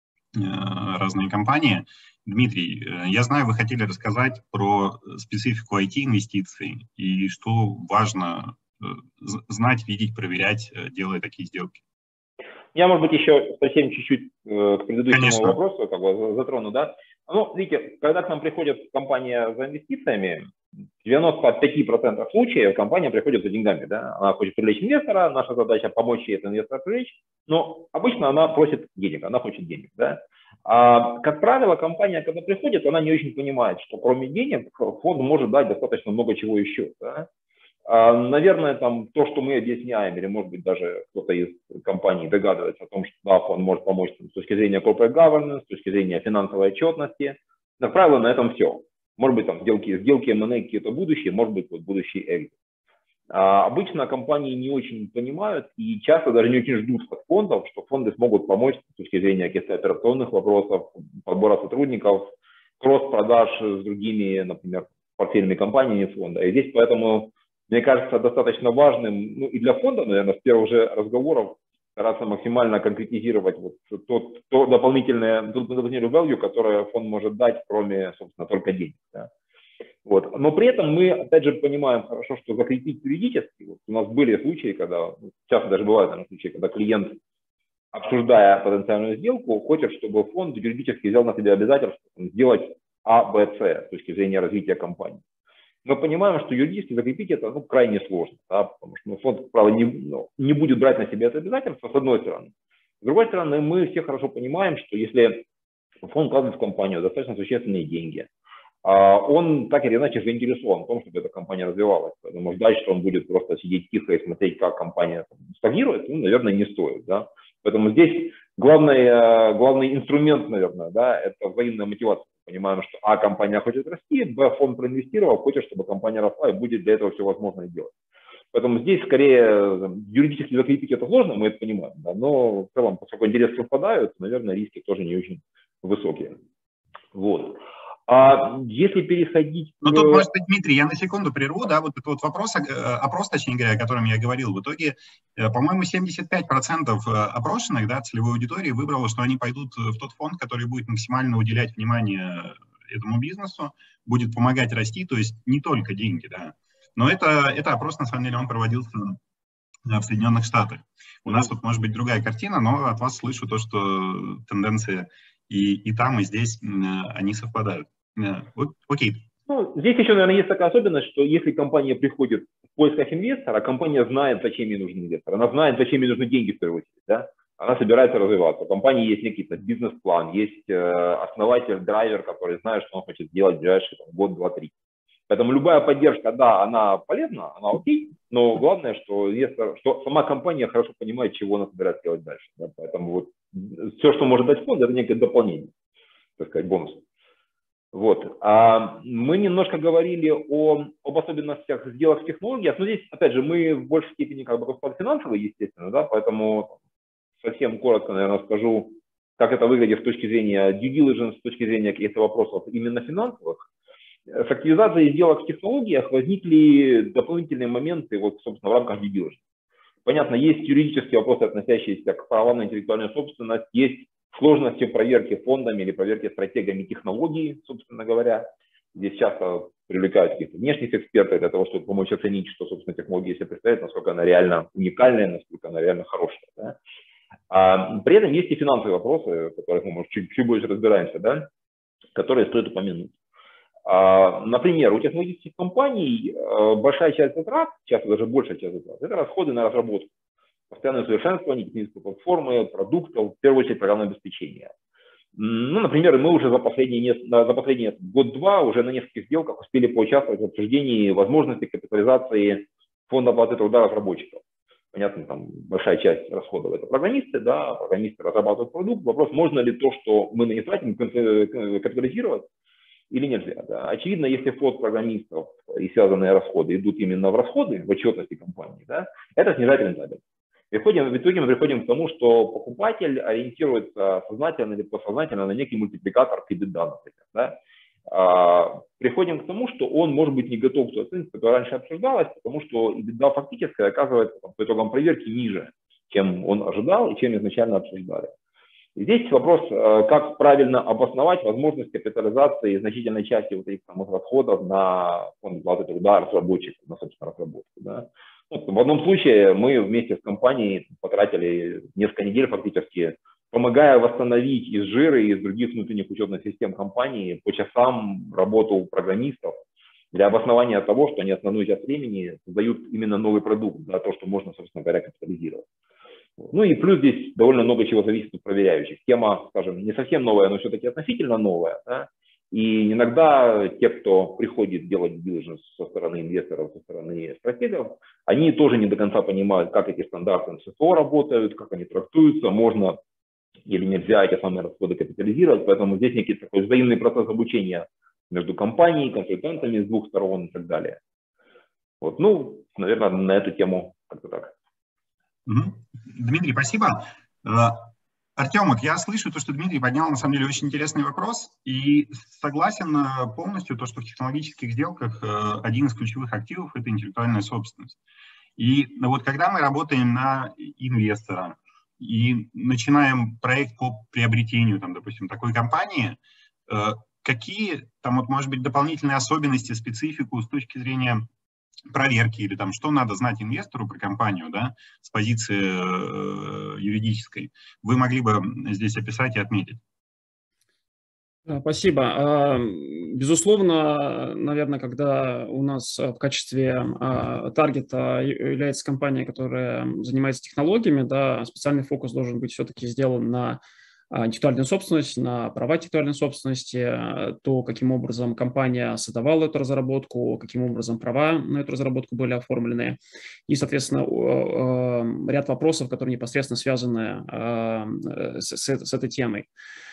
разные компании. Дмитрий, я знаю, вы хотели рассказать про специфику IT-инвестиций и что важно знать, видеть, проверять, делая такие сделки. Я, может быть, еще совсем чуть-чуть к предыдущему Конечно. вопросу как бы затрону, да. Ну, видите, когда к нам приходит компания за инвестициями, в 95% случаев компания приходит за деньгами, да. Она хочет привлечь инвестора, наша задача помочь ей этот инвестор привлечь, но обычно она просит денег, она хочет денег, да. Как правило, компания, когда приходит, она не очень понимает, что кроме денег фонд может дать достаточно много чего еще, да. Наверное, там то, что мы объясняем, или, может быть, даже кто-то из компаний догадывается о том, что да, фонд может помочь там, с точки зрения corporate governance, с точки зрения финансовой отчетности. Как правило, на этом все. Может быть, там сделки M&A какие-то будущие, может быть, вот будущий exit. Обычно компании не очень понимают и часто даже не очень ждут от фондов, что фонды смогут помочь с точки зрения каких-то операционных вопросов, подбора сотрудников, кросс-продаж с другими, например, портфельными компаниями фонда. И здесь поэтому, мне кажется, достаточно важным, ну и для фонда, наверное, с первых же разговоров стараться максимально конкретизировать вот то дополнительное value, которое фонд может дать, кроме, собственно, только денег. Да. Вот. Но при этом мы, опять же, понимаем хорошо, что закрепить юридически, вот у нас были случаи, когда, часто даже бывают наверное, случаи, когда клиент, обсуждая потенциальную сделку, хочет, чтобы фонд юридически взял на себя обязательство сделать А, Б, С с точки зрения развития компании. Мы понимаем, что юридически закрепить это крайне сложно, да, потому что фонд, как правило, не будет брать на себя это обязательство, с одной стороны. С другой стороны, мы все хорошо понимаем, что если фонд вкладывает в компанию достаточно существенные деньги, он так или иначе заинтересован в том, чтобы эта компания развивалась. Поэтому ждать, что он будет просто сидеть тихо и смотреть, как компания стагнирует, ну, наверное, не стоит. Да? Поэтому здесь главный инструмент, наверное, да, это взаимная мотивация. Понимаем, что А, компания хочет расти, Б, фонд проинвестировал, хочет, чтобы компания росла и будет для этого все возможное делать. Поэтому здесь скорее юридически закрепить это сложно, мы это понимаем, да, но в целом, поскольку интересы совпадают, наверное, риски тоже не очень высокие. Вот. А если переходить... Ну, тут, может быть, Дмитрий, я на секунду прерву, да, вот этот вот опрос, точнее говоря, о котором я говорил, в итоге, по-моему, 75% опрошенных, да, целевой аудитории выбрало, что они пойдут в тот фонд, который будет максимально уделять внимание этому бизнесу, будет помогать расти, то есть не только деньги, да. Но это опрос, на самом деле, он проводился в Соединенных Штатах. У нас тут может быть другая картина, но от вас слышу то, что тенденции и там, и здесь они совпадают. Окей. Ну, здесь еще, наверное, есть такая особенность, что если компания приходит в поисках инвестора, компания знает, зачем ей нужен инвестор. Она знает, зачем ей нужны деньги в первую очередь. Да? она собирается развиваться. У компании есть некий бизнес-план, есть основатель, драйвер, который знает, что он хочет сделать в ближайший год, два, три. Поэтому любая поддержка, да, она полезна, она окей, но главное, что сама компания хорошо понимает, чего она собирается делать дальше. Да? Поэтому вот все, что может дать фонд, это некое дополнение, так сказать, бонус. Вот. А мы немножко говорили об особенностях сделок в технологиях, но здесь, опять же, мы в большей степени как бы расклад финансовый, естественно, да, поэтому совсем коротко, наверное, скажу, как это выглядит с точки зрения due diligence, с точки зрения каких-то вопросов именно финансовых. С активизацией сделок в технологиях возникли дополнительные моменты, вот, собственно, в рамках due diligence. Понятно, есть юридические вопросы, относящиеся к правам на интеллектуальную собственность, есть сложности проверки фондами или проверки стратегами технологий, собственно говоря. Здесь часто привлекают каких-то внешних экспертов для того, чтобы помочь оценить, что, собственно, технология себе представляет, насколько она реально уникальная, насколько она реально хорошая. Да? При этом есть и финансовые вопросы, в которых мы, может, чуть больше разбираемся, да? Которые стоит упомянуть. Например, у технологических компаний большая часть затрат, часто даже большая часть затрат, это расходы на разработку, постоянное усовершенствование технической платформы, продуктов, в первую очередь программное обеспечение. Ну, например, мы уже за последние год-два уже на нескольких сделках успели поучаствовать в обсуждении возможности капитализации фонда оплаты труда разработчиков. Понятно, там большая часть расходов это программисты, да, программисты разрабатывают продукт. Вопрос, можно ли то, что мы на них тратим, капитализировать или нельзя. Да. Очевидно, если фонд программистов и связанные расходы идут именно в расходы, в отчетности компании, да, это снижает рентабельность. В итоге мы приходим к тому, что покупатель ориентируется сознательно или подсознательно на некий мультипликатор к EBITDA, например. Да. Приходим к тому, что он может быть не готов к той оценке, которая раньше обсуждалась, потому что EBITDA фактически оказывается по итогам проверки ниже, чем он ожидал и чем изначально обсуждали. Здесь вопрос, как правильно обосновать возможность капитализации значительной части вот этих самых расходов на фонд оплаты труда разработчиков, на, собственно, разработку. Да. Вот, в одном случае мы вместе с компанией потратили несколько недель фактически, помогая восстановить из жира и из других внутренних учетных систем компании по часам работу программистов для обоснования того, что они основную часть времени создают именно новый продукт, да, то, что можно, собственно говоря, капитализировать. Ну и плюс здесь довольно много чего зависит от проверяющих. Тема, скажем, не совсем новая, но все-таки относительно новая. Да? И иногда те, кто приходит делать диligence со стороны инвесторов, со стороны стратегов, они тоже не до конца понимают, как эти стандарты НСФО работают, как они трактуются, можно или нельзя эти самые расходы капитализировать. Поэтому здесь некий такой взаимный процесс обучения между компанией, консультантами с двух сторон и так далее. Вот, ну, наверное, на эту тему как-то так. Дмитрий, спасибо. Артем, я слышу то, что Дмитрий поднял, на самом деле, очень интересный вопрос, и согласен полностью, то, что в технологических сделках один из ключевых активов – это интеллектуальная собственность. И вот когда мы работаем на инвестора и начинаем проект по приобретению, там, допустим, такой компании, какие там, вот, может быть, дополнительные особенности, специфику с точки зрения проверки или там, что надо знать инвестору про компанию, да, с позиции юридической, вы могли бы здесь описать и отметить? Спасибо. Безусловно, наверное, когда у нас в качестве таргета является компания, которая занимается технологиями, да, специальный фокус должен быть все-таки сделан на интеллектуальную собственность, на права интеллектуальной собственности, то, каким образом компания создавала эту разработку, каким образом права на эту разработку были оформлены, и, соответственно, ряд вопросов, которые непосредственно связаны с этой темой.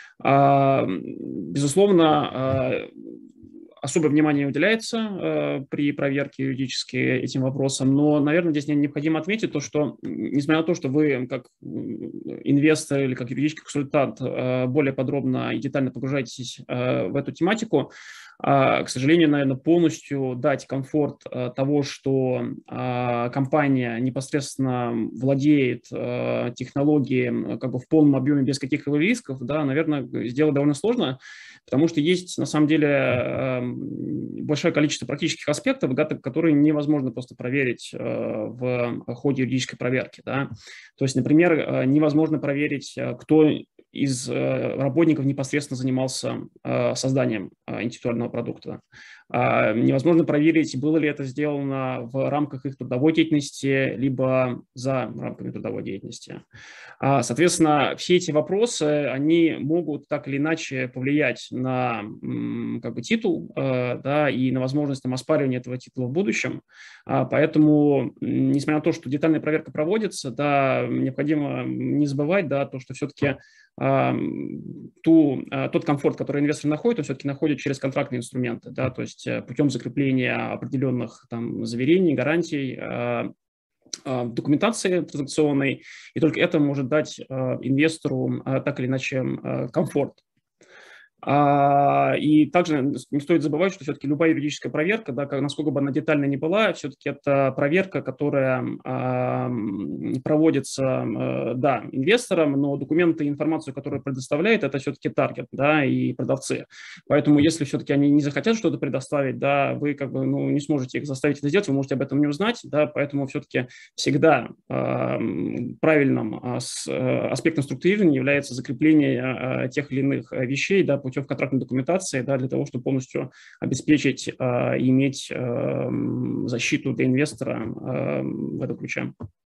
Безусловно, особое внимание уделяется при проверке юридически этим вопросам, но, наверное, здесь необходимо отметить то, что, несмотря на то, что вы как инвестор или как юридический консультант более подробно и детально погружаетесь в эту тематику, к сожалению, наверное, полностью дать комфорт того, что компания непосредственно владеет технологией как бы в полном объеме без каких-либо рисков, да, наверное, сделать довольно сложно, потому что есть на самом деле большое количество практических аспектов, которые невозможно просто проверить в ходе юридической проверки. Да. То есть, например, невозможно проверить, кто из работников непосредственно занимался созданием интеллектуального продукта. Невозможно проверить, было ли это сделано в рамках их трудовой деятельности, либо за рамками трудовой деятельности. Соответственно, все эти вопросы, они могут так или иначе повлиять на как бы, титул, да, и на возможность там, оспаривания этого титула в будущем. Поэтому, несмотря на то, что детальная проверка проводится, да, необходимо не забывать, да, то, что все-таки тот комфорт, который инвестор находит, он все-таки находит через контрактные инструменты, да, то есть путем закрепления определенных там, заверений, гарантий, документации транзакционной, и только это может дать инвестору так или иначе комфорт. И также не стоит забывать, что все-таки любая юридическая проверка, да, насколько бы она детальной ни была, все-таки это проверка, которая проводится, да, инвестором, но документы и информацию, которую предоставляет, это все-таки таргет, да, и продавцы. Поэтому если все-таки они не захотят что-то предоставить, да, вы как бы, ну, не сможете их заставить это сделать, вы можете об этом не узнать, да, поэтому все-таки всегда правильным аспектом структурирования является закрепление тех или иных вещей, да, путем контрактной документации, да, для того, чтобы полностью обеспечить и иметь защиту для инвестора в этом ключе.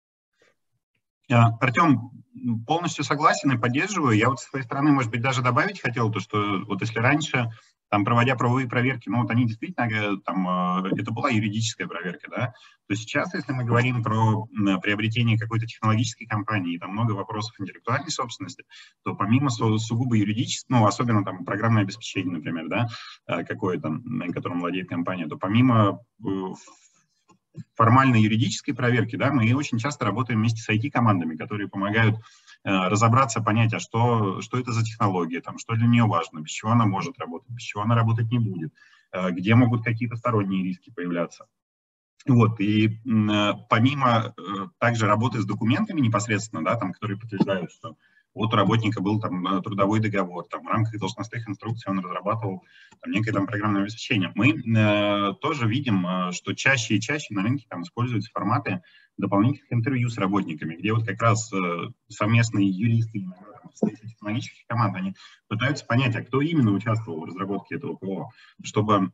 Артем, полностью согласен и поддерживаю. Я вот со своей стороны, может быть, даже добавить хотел то, что вот если раньше, там, проводя правовые проверки, ну вот они действительно, там, это была юридическая проверка, да, то сейчас, если мы говорим про приобретение какой-то технологической компании, там много вопросов интеллектуальной собственности, то помимо сугубо юридического, ну, особенно там программное обеспечение, например, да, какое-то, которым владеет компания, то помимо формальной юридической проверки, да, мы очень часто работаем вместе с IT-командами, которые помогают разобраться, понять, а что это за технология, там, что для нее важно, без чего она может работать, без чего она работать не будет, где могут какие-то сторонние риски появляться. Вот, и помимо также работы с документами непосредственно, да, там, которые подтверждают, что вот у работника был там трудовой договор, там, в рамках должностных инструкций он разрабатывал там, некое там программное обеспечение. Мы тоже видим, что чаще и чаще на рынке там используются форматы дополнительных интервью с работниками, где вот как раз совместные юристы технологических команд, они пытаются понять, а кто именно участвовал в разработке этого ПО, чтобы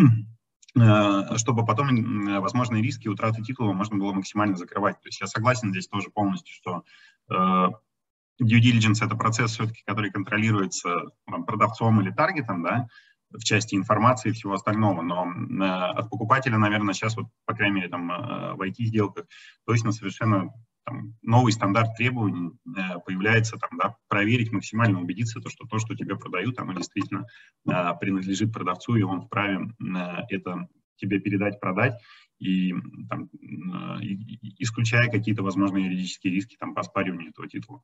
потом возможные риски утраты титула можно было максимально закрывать. То есть я согласен здесь тоже полностью, что due diligence – это процесс все-таки, который контролируется продавцом или таргетом, да, в части информации и всего остального, но от покупателя, наверное, сейчас, вот, по крайней мере, там, в IT-сделках точно совершенно там, новый стандарт требований появляется, там, да, проверить, максимально убедиться, что то, что тебе продают, оно действительно принадлежит продавцу, и он вправе это тебе передать, продать, и там, исключая какие-то возможные юридические риски там, по оспариванию этого титула.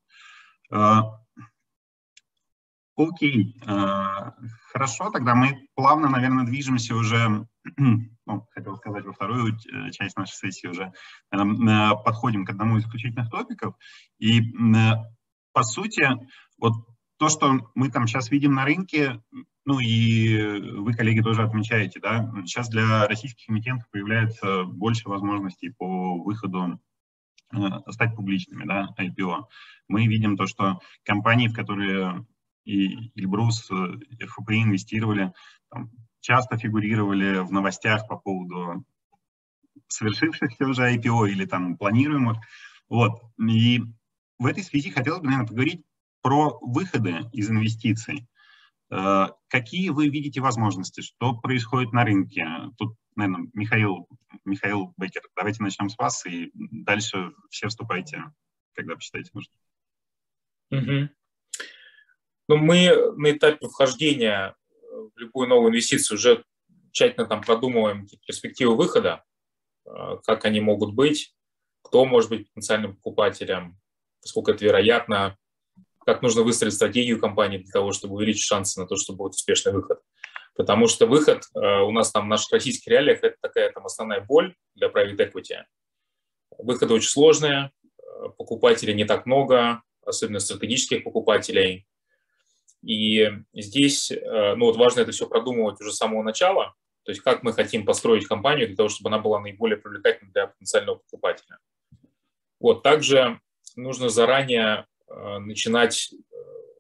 Окей, хорошо, тогда мы плавно, наверное, движемся уже, ну, хотел сказать, во вторую часть нашей сессии уже подходим к одному из заключительных топиков. И, по сути, вот то, что мы там сейчас видим на рынке, ну и вы, коллеги, тоже отмечаете, да, сейчас для российских эмитентов появляется больше возможностей по выходу стать публичными, да, IPO. Мы видим то, что компании, в которые и Эльбрус, РФПИ инвестировали, там, часто фигурировали в новостях по поводу совершившихся уже IPO или там планируемых. Вот. И в этой связи хотелось бы, наверное, поговорить про выходы из инвестиций. Какие вы видите возможности? Что происходит на рынке? Тут, наверное, Михаил Беккер, давайте начнем с вас, и дальше все вступайте, когда посчитаете нужным. Угу. Ну, мы на этапе вхождения в любую новую инвестицию уже тщательно там продумываем перспективы выхода, как они могут быть, кто может быть потенциальным покупателем, насколько это вероятно, как нужно выстроить стратегию компании для того, чтобы увеличить шансы на то, что будет успешный выход. Потому что выход у нас там в наших российских реалиях это такая там основная боль для private equity. Выходы очень сложные, покупателей не так много, особенно стратегических покупателей. И здесь ну, вот важно это все продумывать уже с самого начала, то есть как мы хотим построить компанию для того, чтобы она была наиболее привлекательной для потенциального покупателя. Вот, также нужно заранее начинать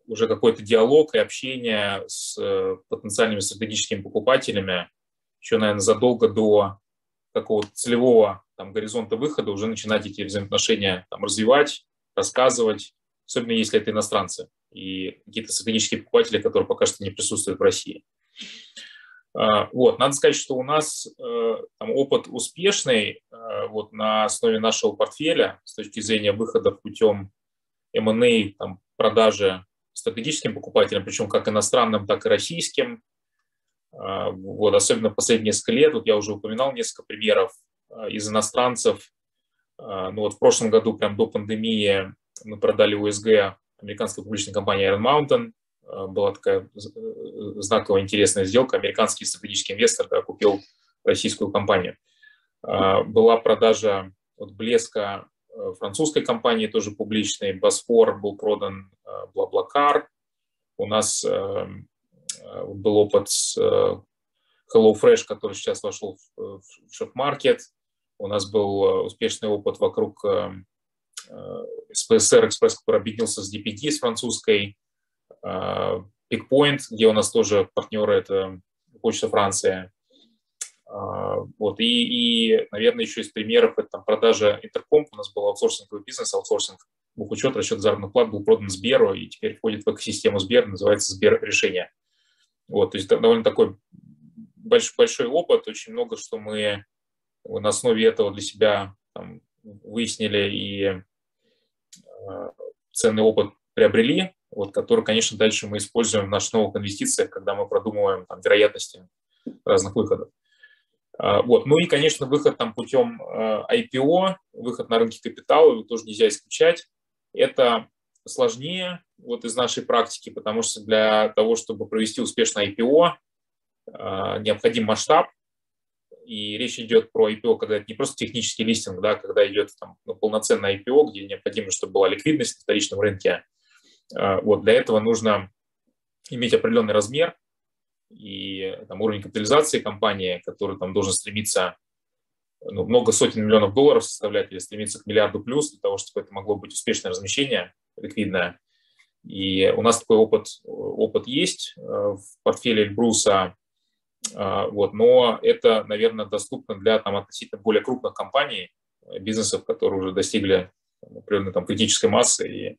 уже какой-то диалог и общение с потенциальными стратегическими покупателями, еще, наверное, задолго до какого-то целевого там горизонта выхода уже начинать эти взаимоотношения там развивать, рассказывать, особенно если это иностранцы и какие-то стратегические покупатели, которые пока что не присутствуют в России. Вот. Надо сказать, что у нас там опыт успешный вот, на основе нашего портфеля с точки зрения выхода путем M&A, там, продажи стратегическим покупателям, причем как иностранным, так и российским. Вот, особенно в последние несколько лет, вот я уже упоминал несколько примеров из иностранцев. Ну, вот в прошлом году, прям до пандемии, мы продали УСГ американской публичной компании Iron Mountain. Была такая знаковая интересная сделка. Американский стратегический инвестор купил российскую компанию. Была продажа от Блеска французской компании, тоже публичной. Босфор был продан BlaBlaCar. У нас был опыт с HelloFresh, который сейчас вошел в Shopmarket. У нас был успешный опыт вокруг SPSR Express, который объединился с DPD, с французской. PickPoint, где у нас тоже партнеры, это Почта Франции. Вот. И, наверное, еще из примеров, это там продажа Интеркомп. У нас был аутсорсинговый бизнес, аутсорсинг бухучет, расчет заработных плат был продан Сберу и теперь входит в экосистему Сбер, называется Сбер Решение. Вот, то есть это довольно такой большой опыт, очень много, что мы на основе этого для себя там выяснили и ценный опыт приобрели, вот, который, конечно, дальше мы используем в наших новых инвестициях, когда мы продумываем там вероятности разных выходов. Вот. Ну и, конечно, выход там путем IPO, выход на рынке капитала, его тоже нельзя исключать. Это сложнее вот из нашей практики, потому что для того, чтобы провести успешное IPO, необходим масштаб. И речь идет про IPO, когда это не просто технический листинг, да, когда идет там, полноценное IPO, где необходимо, чтобы была ликвидность на вторичном рынке. Вот, для этого нужно иметь определенный размер и там, уровень капитализации компании, который там, должен стремиться много сотен миллионов долларов составлять или стремиться к миллиарду плюс, для того, чтобы это могло быть успешное размещение ликвидное. И у нас такой опыт есть в портфеле Эльбруса, вот, но это, наверное, доступно для там, относительно более крупных компаний, бизнесов, которые уже достигли определенной там, критической массы и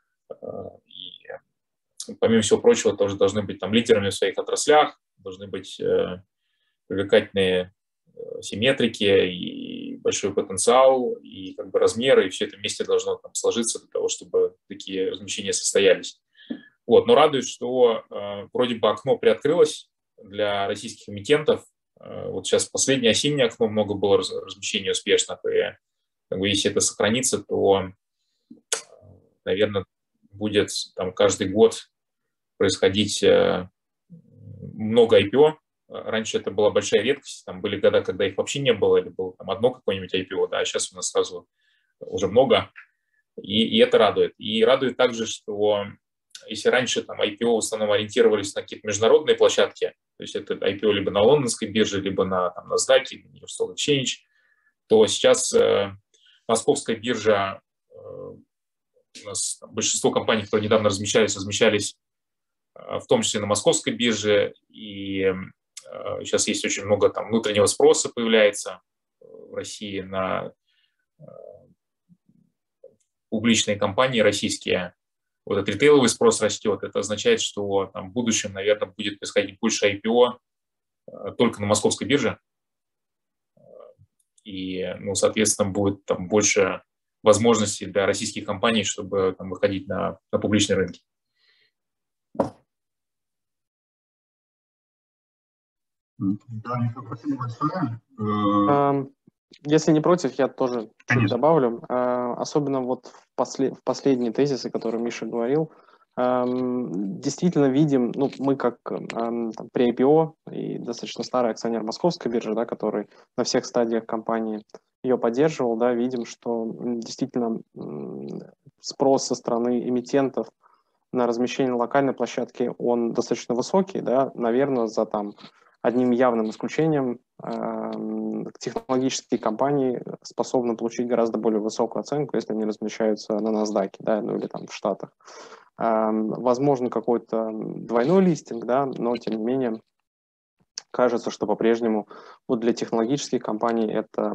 помимо всего прочего тоже должны быть там лидерами в своих отраслях, должны быть привлекательные симметрики и большой потенциал, и как бы размеры, и все это вместе должно там сложиться для того, чтобы такие размещения состоялись. Вот. Но радует, что вроде бы окно приоткрылось для российских эмитентов. Вот сейчас последнее осеннее окно, много было размещений успешных, и как бы, если это сохранится, то, наверное, будет там каждый год происходить много IPO. Раньше это была большая редкость, там были года, когда их вообще не было, или было там одно какое-нибудь IPO, да, а сейчас у нас сразу уже много, и это радует. И радует также, что если раньше там IPO в основном ориентировались на какие-то международные площадки, то есть это IPO либо на лондонской бирже, либо на там, NASDAQ, New Stock Exchange, то сейчас московская биржа, у нас там, большинство компаний, которые недавно размещались в том числе на московской бирже, и сейчас есть очень много там внутреннего спроса появляется в России на публичные компании российские. Вот этот ритейловый спрос растет. Это означает, что там, в будущем, наверное, будет происходить больше IPO только на московской бирже. И, ну, соответственно, будет там больше возможностей для российских компаний, чтобы там, выходить на публичные рынки. Да, Михаил, спасибо большое. Если не против, я тоже чуть добавлю. Особенно вот в последние тезисы, которые Миша говорил, действительно видим, ну, мы как там, при IPO и достаточно старый акционер московской биржи, да, который на всех стадиях компании ее поддерживал, да, видим, что действительно спрос со стороны эмитентов на размещение локальной площадки, он достаточно высокий, да, наверное, за там одним явным исключением технологические компании способны получить гораздо более высокую оценку, если они размещаются на NASDAQ, да, ну или там в Штатах. Возможно, какой-то двойной листинг, да, но тем не менее кажется, что по-прежнему вот для технологических компаний это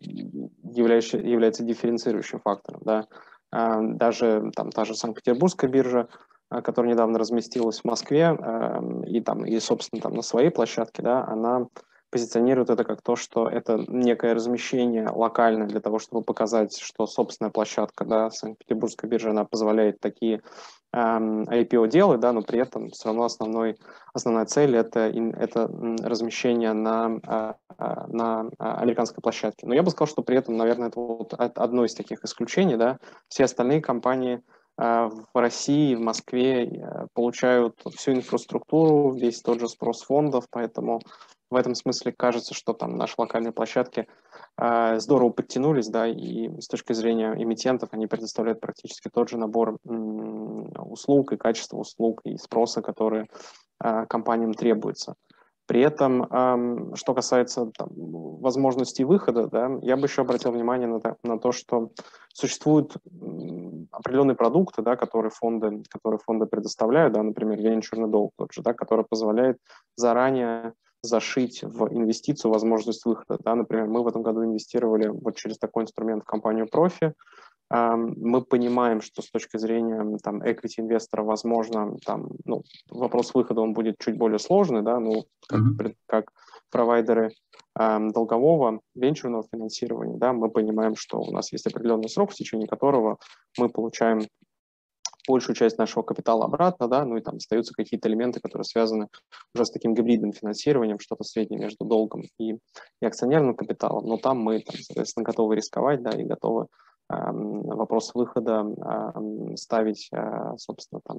является дифференцирующим фактором. Да. Даже там та же Санкт-Петербургская биржа, которая недавно разместилась в Москве, и собственно, там на своей площадке, да, она позиционирует это как то, что это некое размещение локальное для того, чтобы показать, что собственная площадка, да, Санкт-Петербургская биржа, она позволяет такие IPO делать, да, но при этом все равно основная цель это размещение на американской площадке. Но я бы сказал, что при этом, наверное, это вот одно из таких исключений, да. Все остальные компании в России, в Москве получают всю инфраструктуру, весь тот же спрос фондов, поэтому в этом смысле кажется, что там наши локальные площадки здорово подтянулись, да, и с точки зрения эмитентов они предоставляют практически тот же набор услуг и качество услуг и спроса, которые компаниям требуется. При этом, что касается там возможностей выхода, да, я бы еще обратил внимание на то, что существуют определенные продукты, да, которые фонды предоставляют, да, например, венчурный долг тот же, да, который позволяет заранее зашить в инвестицию возможность выхода. Да. Например, мы в этом году инвестировали вот через такой инструмент в компанию Профи. Мы понимаем, что с точки зрения там equity инвестора, возможно, там, вопрос выхода он будет чуть более сложный, да, как провайдеры долгового венчурного финансирования, да, мы понимаем, что у нас есть определенный срок, в течение которого мы получаем большую часть нашего капитала обратно, да, и там остаются какие-то элементы, которые связаны уже с таким гибридным финансированием, что-то среднее между долгом и акционерным капиталом, но там мы, соответственно, готовы рисковать, да, и готовы вопрос выхода ставить, собственно, там,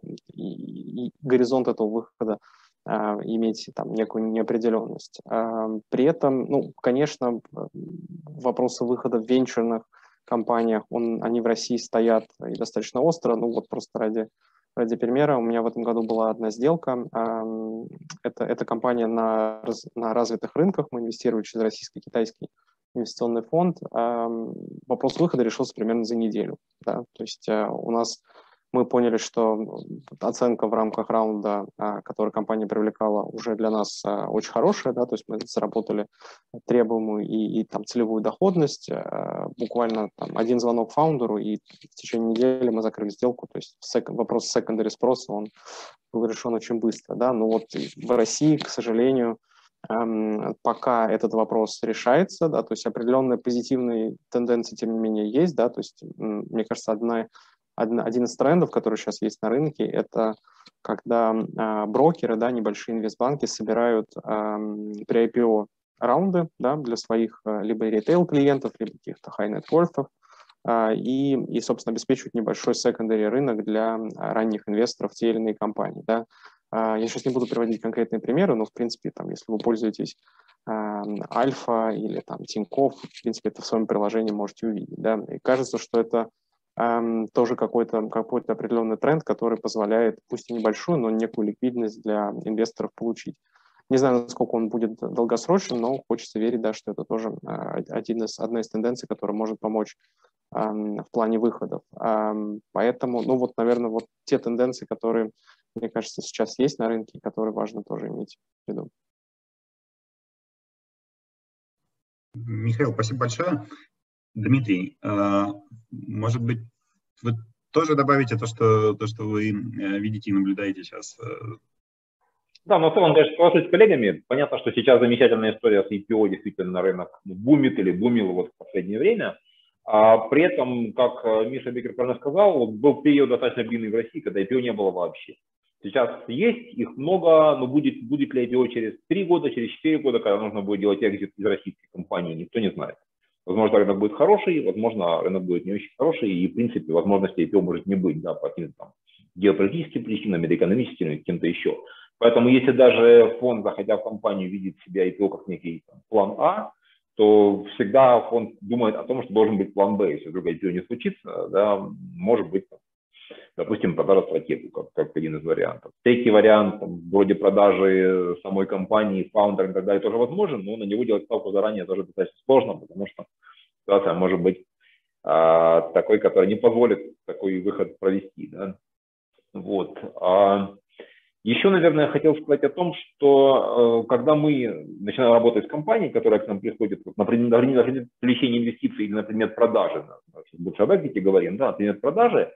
и горизонт этого выхода иметь там некую неопределенность. При этом, конечно, вопросы выхода в венчурных компаниях, они в России стоят и достаточно остро. Вот просто ради примера, у меня в этом году была одна сделка. Это компания на развитых рынках. Мы инвестировали через российско-китайский инвестиционный фонд. Вопрос выхода решился примерно за неделю. Да? То есть мы поняли, что оценка в рамках раунда, который компания привлекала, уже для нас очень хорошая, да, то есть мы заработали требуемую и там целевую доходность, буквально там один звонок фаундеру, и в течение недели мы закрыли сделку, то есть вопрос secondary спроса, он был решен очень быстро, да, но вот в России, к сожалению, пока этот вопрос решается, да, то есть определенные позитивные тенденции, тем не менее, есть, да, то есть, мне кажется, один из трендов, который сейчас есть на рынке, это когда брокеры, да, небольшие инвестбанки собирают при IPO раунды, да, для своих либо ритейл-клиентов, либо каких-то high net worth, и, собственно, обеспечивают небольшой secondary рынок для ранних инвесторов в те или иные компании. Да. Я сейчас не буду приводить конкретные примеры, но, в принципе, там, если вы пользуетесь Альфа или там Тинькофф, в принципе, это в своем приложении можете увидеть. Да. И кажется, что это тоже какой-то определенный тренд, который позволяет, пусть и небольшую, но некую ликвидность для инвесторов получить. Не знаю, насколько он будет долгосрочным, но хочется верить, да, что это тоже одна из тенденций, которая может помочь в плане выходов. Поэтому, наверное, вот те тенденции, которые, мне кажется, сейчас есть на рынке, которые важно тоже иметь в виду. Михаил, спасибо большое. Дмитрий, может быть, вы тоже добавите то, что вы видите и наблюдаете сейчас? Да, но в целом, конечно, соглашусь с коллегами. Понятно, что сейчас замечательная история с IPO, действительно рынок бумит или бумил вот в последнее время. А при этом, как Миша Беккер правильно сказал, был период достаточно длинный в России, когда IPO не было вообще. Сейчас есть, их много, но будет ли IPO через 3 года, через 4 года, когда нужно будет делать экзит из российских компаний, никто не знает. Возможно, рынок будет хороший, возможно, рынок будет не очень хороший, и, в принципе, возможности IPO может не быть, да, по каким-то там геополитическим причинам или экономическим, или каким-то еще. Поэтому, если даже фонд, заходя в компанию, видит себя IPO как некий там, план А, то всегда фонд думает о том, что должен быть план Б. Если вдруг IPO не случится, да, может быть, допустим, продажа стратегии, как один из вариантов. Третий вариант, вроде продажи самой компании, фаундера и так далее, тоже возможен, но на него делать ставку заранее тоже достаточно сложно, потому что ситуация может быть такой, которая не позволит такой выход провести. Да? Еще, наверное, я хотел сказать о том, что когда мы начинаем работать с компанией, которая к нам приходит, вот, например, привлечение инвестиций или, например, продажи, больше об эквити говорим, да, например, продажи,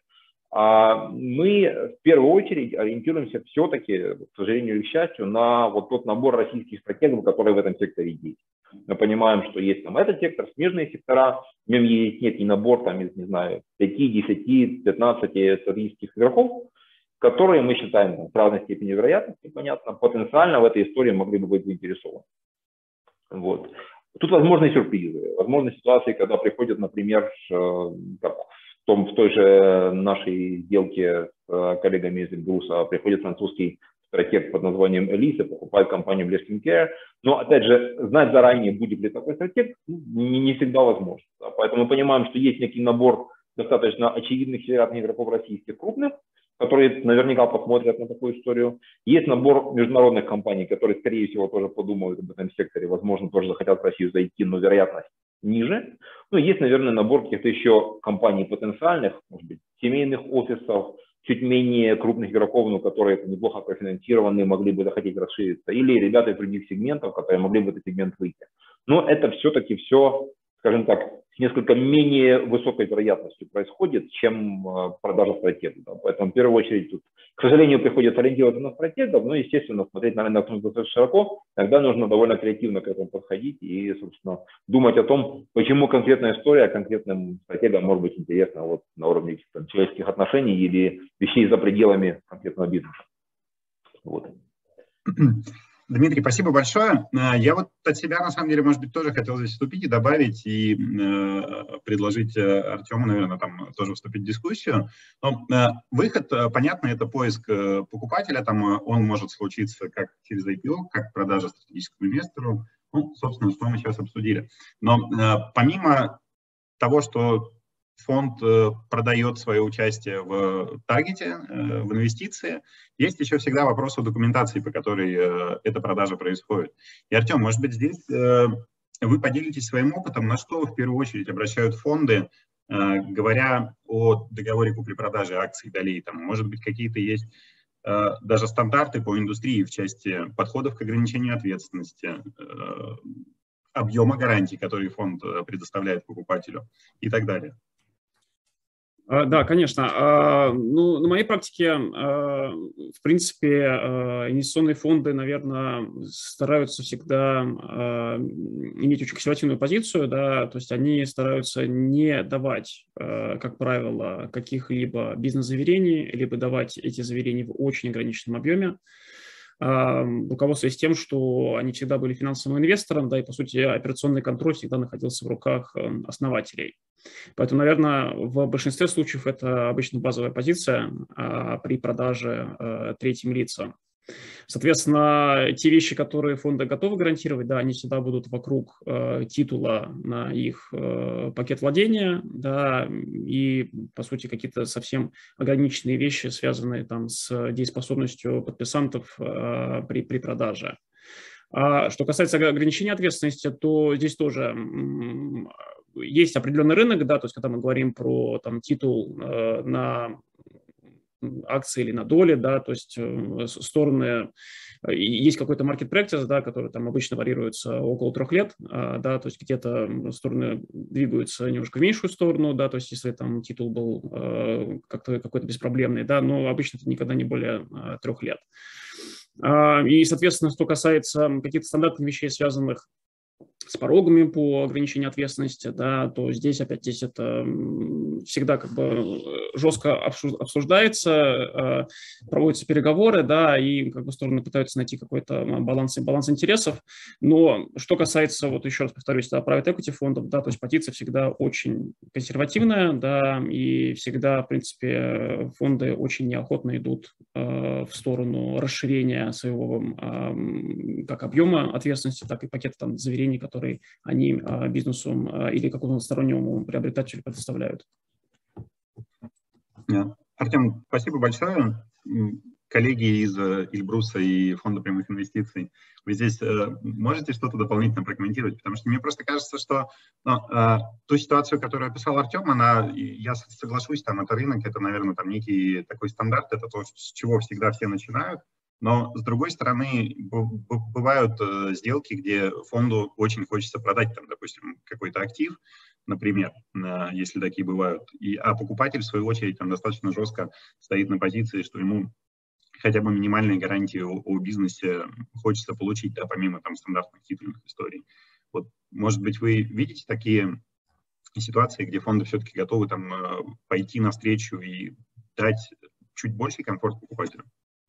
мы в первую очередь ориентируемся все-таки, к сожалению или к счастью, на вот тот набор российских стратегов, которые в этом секторе есть. Мы понимаем, что есть там этот сектор, смежные сектора, в нем есть некий набор там, из, не знаю, 5, 10, 15 стратегических игроков, которые мы считаем с разной степенью вероятности, понятно, потенциально в этой истории могли бы быть заинтересованы. Вот. Тут возможны сюрпризы, возможны ситуации, когда приходят, например, как в той же нашей сделке с коллегами из Эльбруса, приходит французский стратег под названием Элис и покупает компанию Blessing Care. Но, опять же, знать заранее, будет ли такой стратег, не всегда возможно. Поэтому мы понимаем, что есть некий набор достаточно очевидных вероятных игроков российских крупных, которые наверняка посмотрят на такую историю. Есть набор международных компаний, которые, скорее всего, тоже подумают об этом секторе, возможно, тоже захотят в Россию зайти, но вероятность ниже. Ну, есть, наверное, набор каких-то еще компаний потенциальных, может быть, семейных офисов, чуть менее крупных игроков, но которые неплохо профинансированы, могли бы захотеть расшириться, или ребята из других сегментов, которые могли бы в этот сегмент выйти. Но это все-таки все, скажем так, с несколько менее высокой вероятностью происходит, чем продажа стратегов. Да. Поэтому в первую очередь тут, к сожалению, приходится ориентироваться на стратегов, но, естественно, смотреть на рынок достаточно широко, тогда нужно довольно креативно к этому подходить и, собственно, думать о том, почему конкретная история конкретным стратегам может быть интересна вот, на уровне там, человеческих отношений или вещей за пределами конкретного бизнеса. Вот. Дмитрий, спасибо большое. Я вот от себя, на самом деле, может быть, тоже хотел здесь вступить и добавить, и предложить Артему, наверное, там тоже вступить в дискуссию. Но выход, понятно, это поиск покупателя, там он может случиться как через IPO, как продажа стратегическому инвестору, ну, собственно, что мы сейчас обсудили. Но помимо того, что фонд продает свое участие в таргете, в инвестиции, есть еще всегда вопрос о документации, по которой эта продажа происходит. И, Артем, может быть, здесь вы поделитесь своим опытом, на что в первую очередь обращают фонды, говоря о договоре купли-продажи акций, долей. Там, может быть, какие-то есть даже стандарты по индустрии в части подходов к ограничению ответственности, объема гарантий, которые фонд предоставляет покупателю и так далее. Да, конечно. Ну, на моей практике, в принципе, инвестиционные фонды, наверное, стараются всегда иметь очень консервативную позицию, да, то есть они стараются не давать, как правило, каких-либо бизнес-заверений, либо давать эти заверения в очень ограниченном объеме, руководствуясь тем, что они всегда были финансовым инвестором, да, и, по сути, операционный контроль всегда находился в руках основателей. Поэтому, наверное, в большинстве случаев это обычно базовая позиция при продаже третьим лицам. Соответственно, те вещи, которые фонды готовы гарантировать, да, они всегда будут вокруг титула на их пакет владения, да, и, по сути, какие-то совсем ограниченные вещи, связанные там с дееспособностью подписантов при продаже. Что касается ограничения ответственности, то здесь тоже есть определенный рынок, да, то есть когда мы говорим про там, титул на акции или на доли, да, то есть стороны, есть какой-то market practice, да, который там обычно варьируется около 3 лет, да, то есть где-то стороны двигаются немножко в меньшую сторону, да, то есть если там титул был какой-то беспроблемный, да, но обычно это никогда не более 3 лет. И, соответственно, что касается каких-то стандартных вещей, связанных с порогами по ограничению ответственности, да, то здесь это всегда как бы жестко обсуждается, проводятся переговоры, да, и как бы стороны пытаются найти какой-то баланс интересов. Но что касается, вот еще раз повторюсь, да, private equity фондов, да, то есть позиция всегда очень консервативная, да, и всегда, в принципе, фонды очень неохотно идут в сторону расширения своего как объема ответственности, так и пакета там заверений, которые они бизнесу или какому-то стороннему приобретателю предоставляют. Артем, спасибо большое. коллеги из Эльбруса и Фонда прямых инвестиций, вы здесь можете что-то дополнительно прокомментировать? Потому что мне просто кажется, что ту ситуацию, которую описал Артем, я соглашусь, там, это рынок, это, наверное, там некий такой стандарт, это то, с чего всегда все начинают. Но, с другой стороны, бывают сделки, где фонду очень хочется продать, там, допустим, какой-то актив, например, если такие бывают, а покупатель, в свою очередь, там, достаточно жестко стоит на позиции, что ему хотя бы минимальные гарантии о бизнесе хочется получить, да, помимо там стандартных титульных историй. Вот, может быть, вы видите такие ситуации, где фонды все-таки готовы там пойти навстречу и дать чуть больший комфорт покупателю?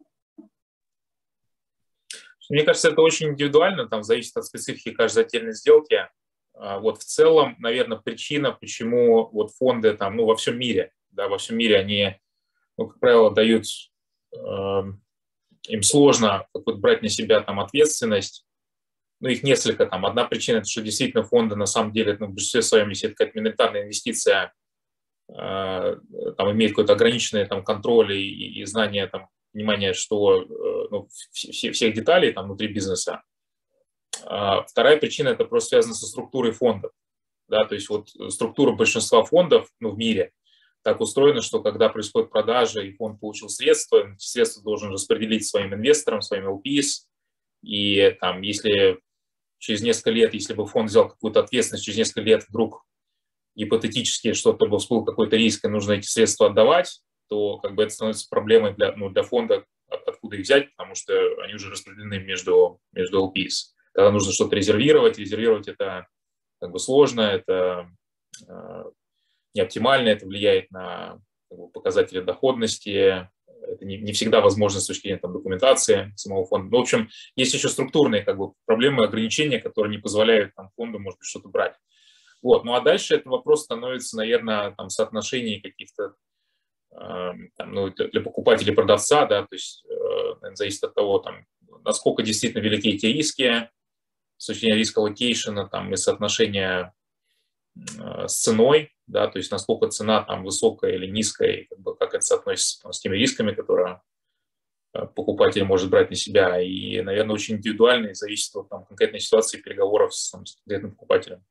Мне кажется, это очень индивидуально, там зависит от специфики каждой отдельной сделки. Вот в целом, наверное, причина, почему вот фонды там, ну, во всем мире, да, во всем мире они, ну, как правило, дают, им сложно брать на себя там ответственность. Ну, их несколько там. Одна причина, это что действительно фонды на самом деле, ну, в большинстве своем, если это какая-то миноритарная инвестиция, там имеет какой-то ограниченный там контроль и знание, там, понимание, что, ну, всех деталей там внутри бизнеса. Вторая причина, это просто связано со структурой фондов. Да, то есть вот структура большинства фондов, ну, в мире так устроена, что когда происходит продажа и фонд получил средства, эти средства должен распределить своим инвесторам, своим LPs. И там, если через несколько лет, если бы фонд взял какую-то ответственность, через несколько лет вдруг гипотетически что-то бы всплыл, какой-то риск, и нужно эти средства отдавать, то как бы это становится проблемой для, ну, для фонда, откуда их взять, потому что они уже распределены между LPs. Когда нужно что-то резервировать это как бы сложно, это не оптимально, это влияет на, как бы, показатели доходности, это не всегда возможно с точки зрения там документации самого фонда. Ну, в общем, есть еще структурные как бы проблемы, ограничения, которые не позволяют там фонду, может быть, что-то брать. Вот. Ну а дальше этот вопрос становится, наверное, там соотношений каких-то ну, для покупателя и продавца, да, то есть наверное, зависит от того, там, насколько действительно велики эти риски, с точки зрения риска локейшена там, и соотношения с ценой, да, то есть насколько цена там высокая или низкая, и как это соотносится там, с теми рисками, которые покупатель может брать на себя. И, наверное, очень индивидуально и зависит от там, конкретной ситуации переговоров с конкретным покупателем.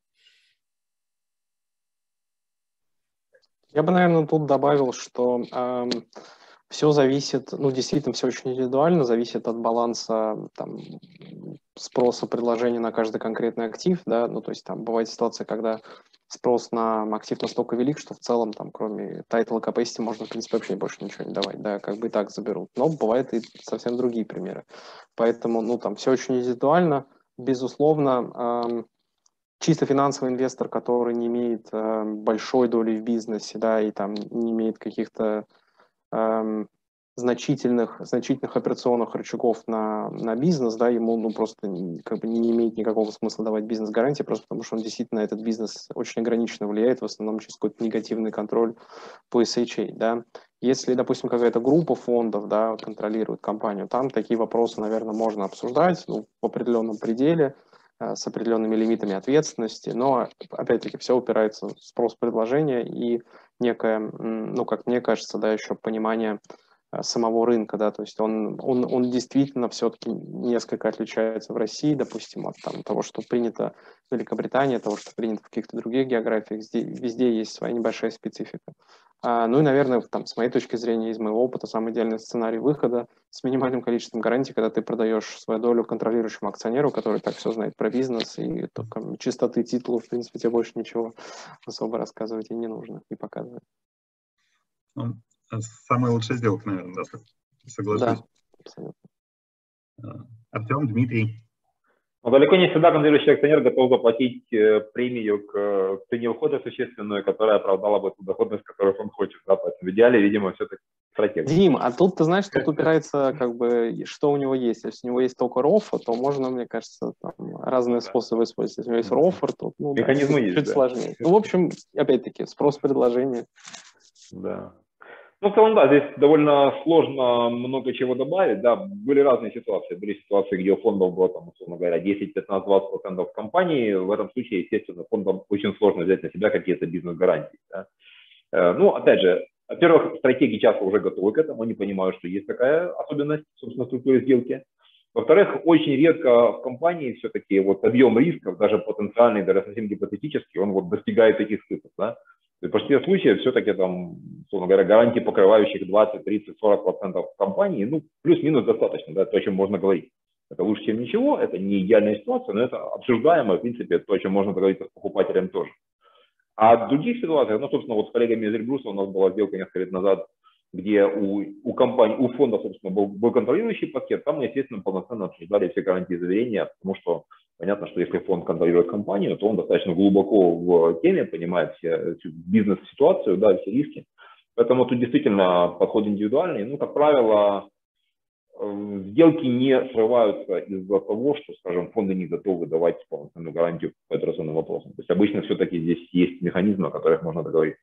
Я бы, наверное, тут добавил, что все зависит, ну, действительно, все очень индивидуально, зависит от баланса там, спроса, предложения на каждый конкретный актив, да, ну, то есть там бывает ситуация, когда спрос на актив настолько велик, что в целом, там, кроме title capacity, можно, в принципе, вообще больше ничего не давать, да, как бы и так заберут. Но бывают и совсем другие примеры. Поэтому, ну, там, все очень индивидуально, безусловно, чисто финансовый инвестор, который не имеет большой доли в бизнесе, да, и там не имеет каких-то значительных операционных рычагов на бизнес, да, ему ну, просто как бы не имеет никакого смысла давать бизнес-гарантии, просто потому что он действительно этот бизнес очень ограниченно влияет, в основном через какой-то негативный контроль по SHA, да. Если, допустим, какая-то группа фондов, да, контролирует компанию, там такие вопросы, наверное, можно обсуждать, ну, в определенном пределе, с определенными лимитами ответственности, но, опять-таки, все упирается в спрос-предложение и некое, ну, как мне кажется, да, еще понимание самого рынка, да, то есть он действительно все-таки несколько отличается в России, допустим, от там, того, что принято в Великобритании, того, что принято в каких-то других географиях, везде есть своя небольшая специфика. Ну и, наверное, там, с моей точки зрения, из моего опыта, самый идеальный сценарий выхода с минимальным количеством гарантий, когда ты продаешь свою долю контролирующему акционеру, который так все знает про бизнес, и только чистоты титулов, в принципе, тебе больше ничего особо рассказывать и не нужно, и показывать. Самая лучшая сделка, наверное, да, соглашусь. Да, абсолютно. Артем, Дмитрий. Но далеко не всегда контролирующий акционер готов заплатить премию к цене ухода существенную, которая оправдала бы ту доходность, которую он хочет. Да? Поэтому в идеале, видимо, все-таки стратегия. Дим, а тут, ты знаешь, тут упирается, как бы, что у него есть. Если у него есть только ROFO, то можно, мне кажется, там, разные способы использовать. Если у него есть ROFO, то ну, механизмы есть, чуть сложнее. Ну, в общем, опять-таки, спрос-предложение. Да. Ну, в целом, да, здесь довольно сложно много чего добавить, да, были разные ситуации, были ситуации, где у фондов было, там, условно говоря, 10, 15, 20% компании, в этом случае, естественно, фондам очень сложно взять на себя какие-то бизнес-гарантии, да. Ну, опять же, Во-первых, стратегии часто уже готовы к этому, они понимают, что есть такая особенность, собственно, структуры сделки. Во-вторых, очень редко в компании все-таки вот объем рисков, даже потенциальный, даже совсем гипотетический, он вот достигает таких цифр. Да? В большинстве случаев все-таки там, условно говоря, гарантии, покрывающих 20, 30, 40% компании, ну, плюс-минус достаточно, да, то, о чем можно говорить. Это лучше, чем ничего, это не идеальная ситуация, но это обсуждаемо, в принципе, то, о чем можно договориться с покупателем тоже. А в других ситуациях, ну, собственно, вот с коллегами из Эльбруса у нас была сделка несколько лет назад, где у компании, у фонда, собственно, был контролирующий пакет, там мы, естественно, полноценно обсуждали все гарантии заверения, потому что понятно, что если фонд контролирует компанию, то он достаточно глубоко в теме, понимает всю бизнес-ситуацию, да, все риски. Поэтому тут действительно подход индивидуальный. Ну, как правило, сделки не срываются из-за того, что, скажем, фонды не готовы давать полноценную гарантию по операционным вопросам. То есть обычно все-таки здесь есть механизмы, о которых можно договориться.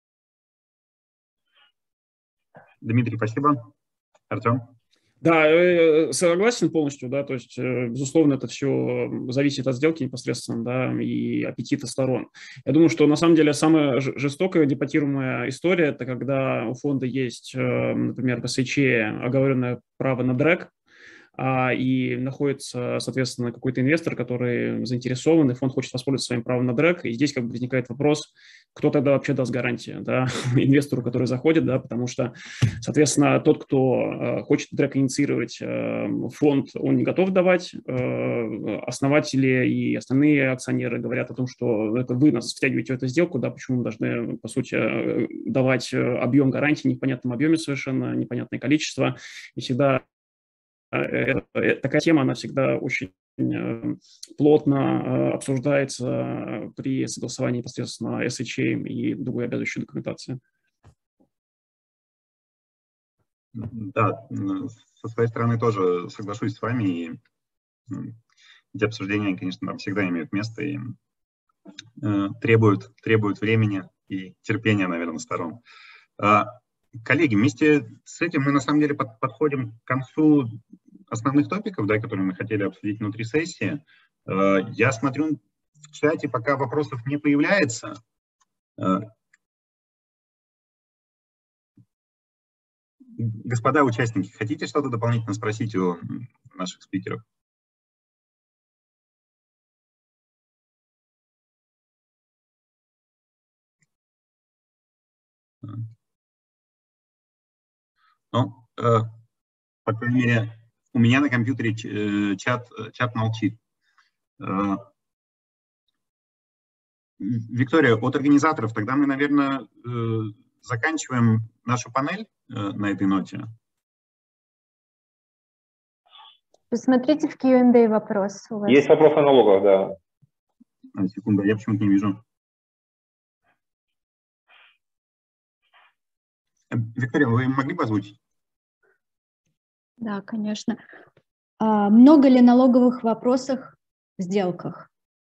Дмитрий, спасибо. Артем? Да, согласен полностью, да, то есть, безусловно, это все зависит от сделки непосредственно, да, и аппетита сторон. Я думаю, что на самом деле самая жестокая депатируемая история – это когда у фонда есть, например, в SHA оговоренное право на дрэг, и находится, соответственно, какой-то инвестор, который заинтересован, и фонд хочет воспользоваться своим правом на дрэг, и здесь как бы возникает вопрос, кто тогда вообще даст гарантии, да, инвестору, который заходит, да, потому что, соответственно, тот, кто хочет дрэг инициировать, фонд, он не готов давать, основатели и остальные акционеры говорят о том, что это вы нас втягиваете в эту сделку, да, почему мы должны, по сути, давать объем гарантий в непонятном объеме совершенно, непонятное количество, и всегда такая тема, она всегда очень плотно обсуждается при согласовании непосредственно SHA и другой обязывающей документации. Да, со своей стороны тоже соглашусь с вами. И эти обсуждения, конечно, там всегда имеют место и требуют времени и терпения, наверное, сторон. Коллеги, вместе с этим мы на самом деле подходим к концу основных топиков, да, которые мы хотели обсудить внутри сессии. Я смотрю в чате, пока вопросов не появляется. Господа участники, хотите что-то дополнительно спросить у наших спикеров? Ну, по крайней мере, у меня на компьютере чат молчит. Виктория, от организаторов, тогда мы, наверное, заканчиваем нашу панель на этой ноте. Посмотрите в Q&A вопрос у вас. Есть вопрос о налогах, да. Секунду, я почему-то не вижу. Виктория, вы могли бы озвучить? Да, конечно. Много ли налоговых вопросов в сделках?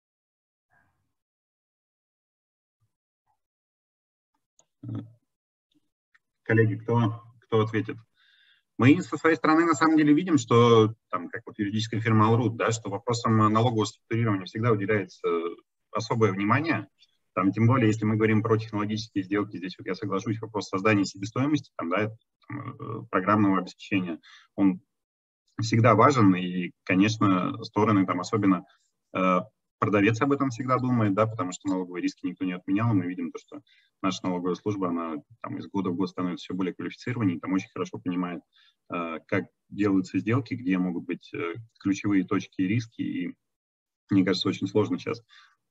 Коллеги, кто ответит? Мы со своей стороны на самом деле видим, что, там, как вот юридическая фирма Allroot, да, что вопросам налогового структурирования всегда уделяется особое внимание. Там, тем более, если мы говорим про технологические сделки, здесь вот я соглашусь, вопрос создания себестоимости, там, да, программного обеспечения, он всегда важен, и, конечно, стороны там особенно продавец об этом всегда думает, да, потому что налоговые риски никто не отменял, мы видим то, что наша налоговая служба, она там из года в год становится все более квалифицированнее, там очень хорошо понимает, как делаются сделки, где могут быть ключевые точки и риски, и мне кажется, очень сложно сейчас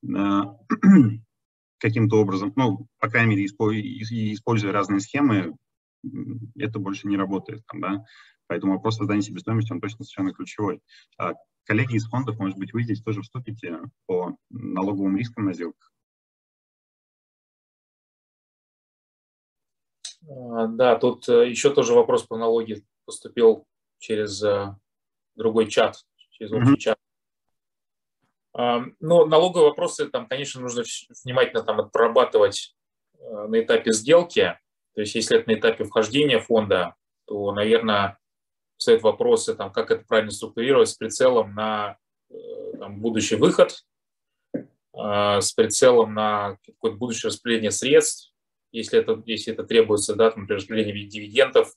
каким-то образом, ну, по крайней мере, используя разные схемы, это больше не работает, там, да, поэтому вопрос создания себестоимости, он точно совершенно ключевой. Коллеги из фондов, может быть, вы здесь тоже вступите по налоговым рискам на сделках? Да, тут еще тоже вопрос по налоги поступил через другой чат, через общий чат. Но налоговые вопросы, там, конечно, нужно внимательно там прорабатывать на этапе сделки. То есть, если это на этапе вхождения фонда, то, наверное, стоят вопросы, там, как это правильно структурировать с прицелом на там, будущий выход, с прицелом на какое-то будущее распределение средств, если это требуется, да, там, при распределении дивидендов,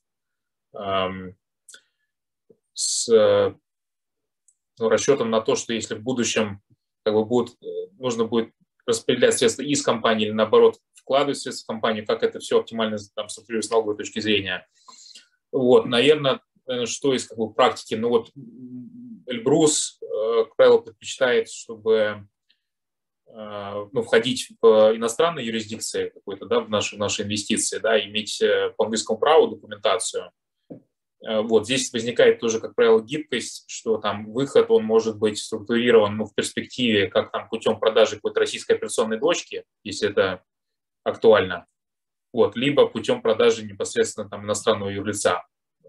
с расчетом на то, что если в будущем как бы нужно будет распределять средства из компании или, наоборот, вкладывать средства в компанию, как это все оптимально там структурируется с налоговой точки зрения. Вот, наверное, что из как бы, практики? Ну вот Эльбрус, как правило, предпочитает, чтобы входить в иностранные юрисдикции какой-то, да, в наши инвестиции, да, иметь по английскому праву документацию. Вот здесь возникает тоже, как правило, гибкость, что там выход, он может быть структурирован в перспективе, как там путем продажи какой-то российской операционной дочки, если это актуально, вот, либо путем продажи непосредственно там иностранного юрлица.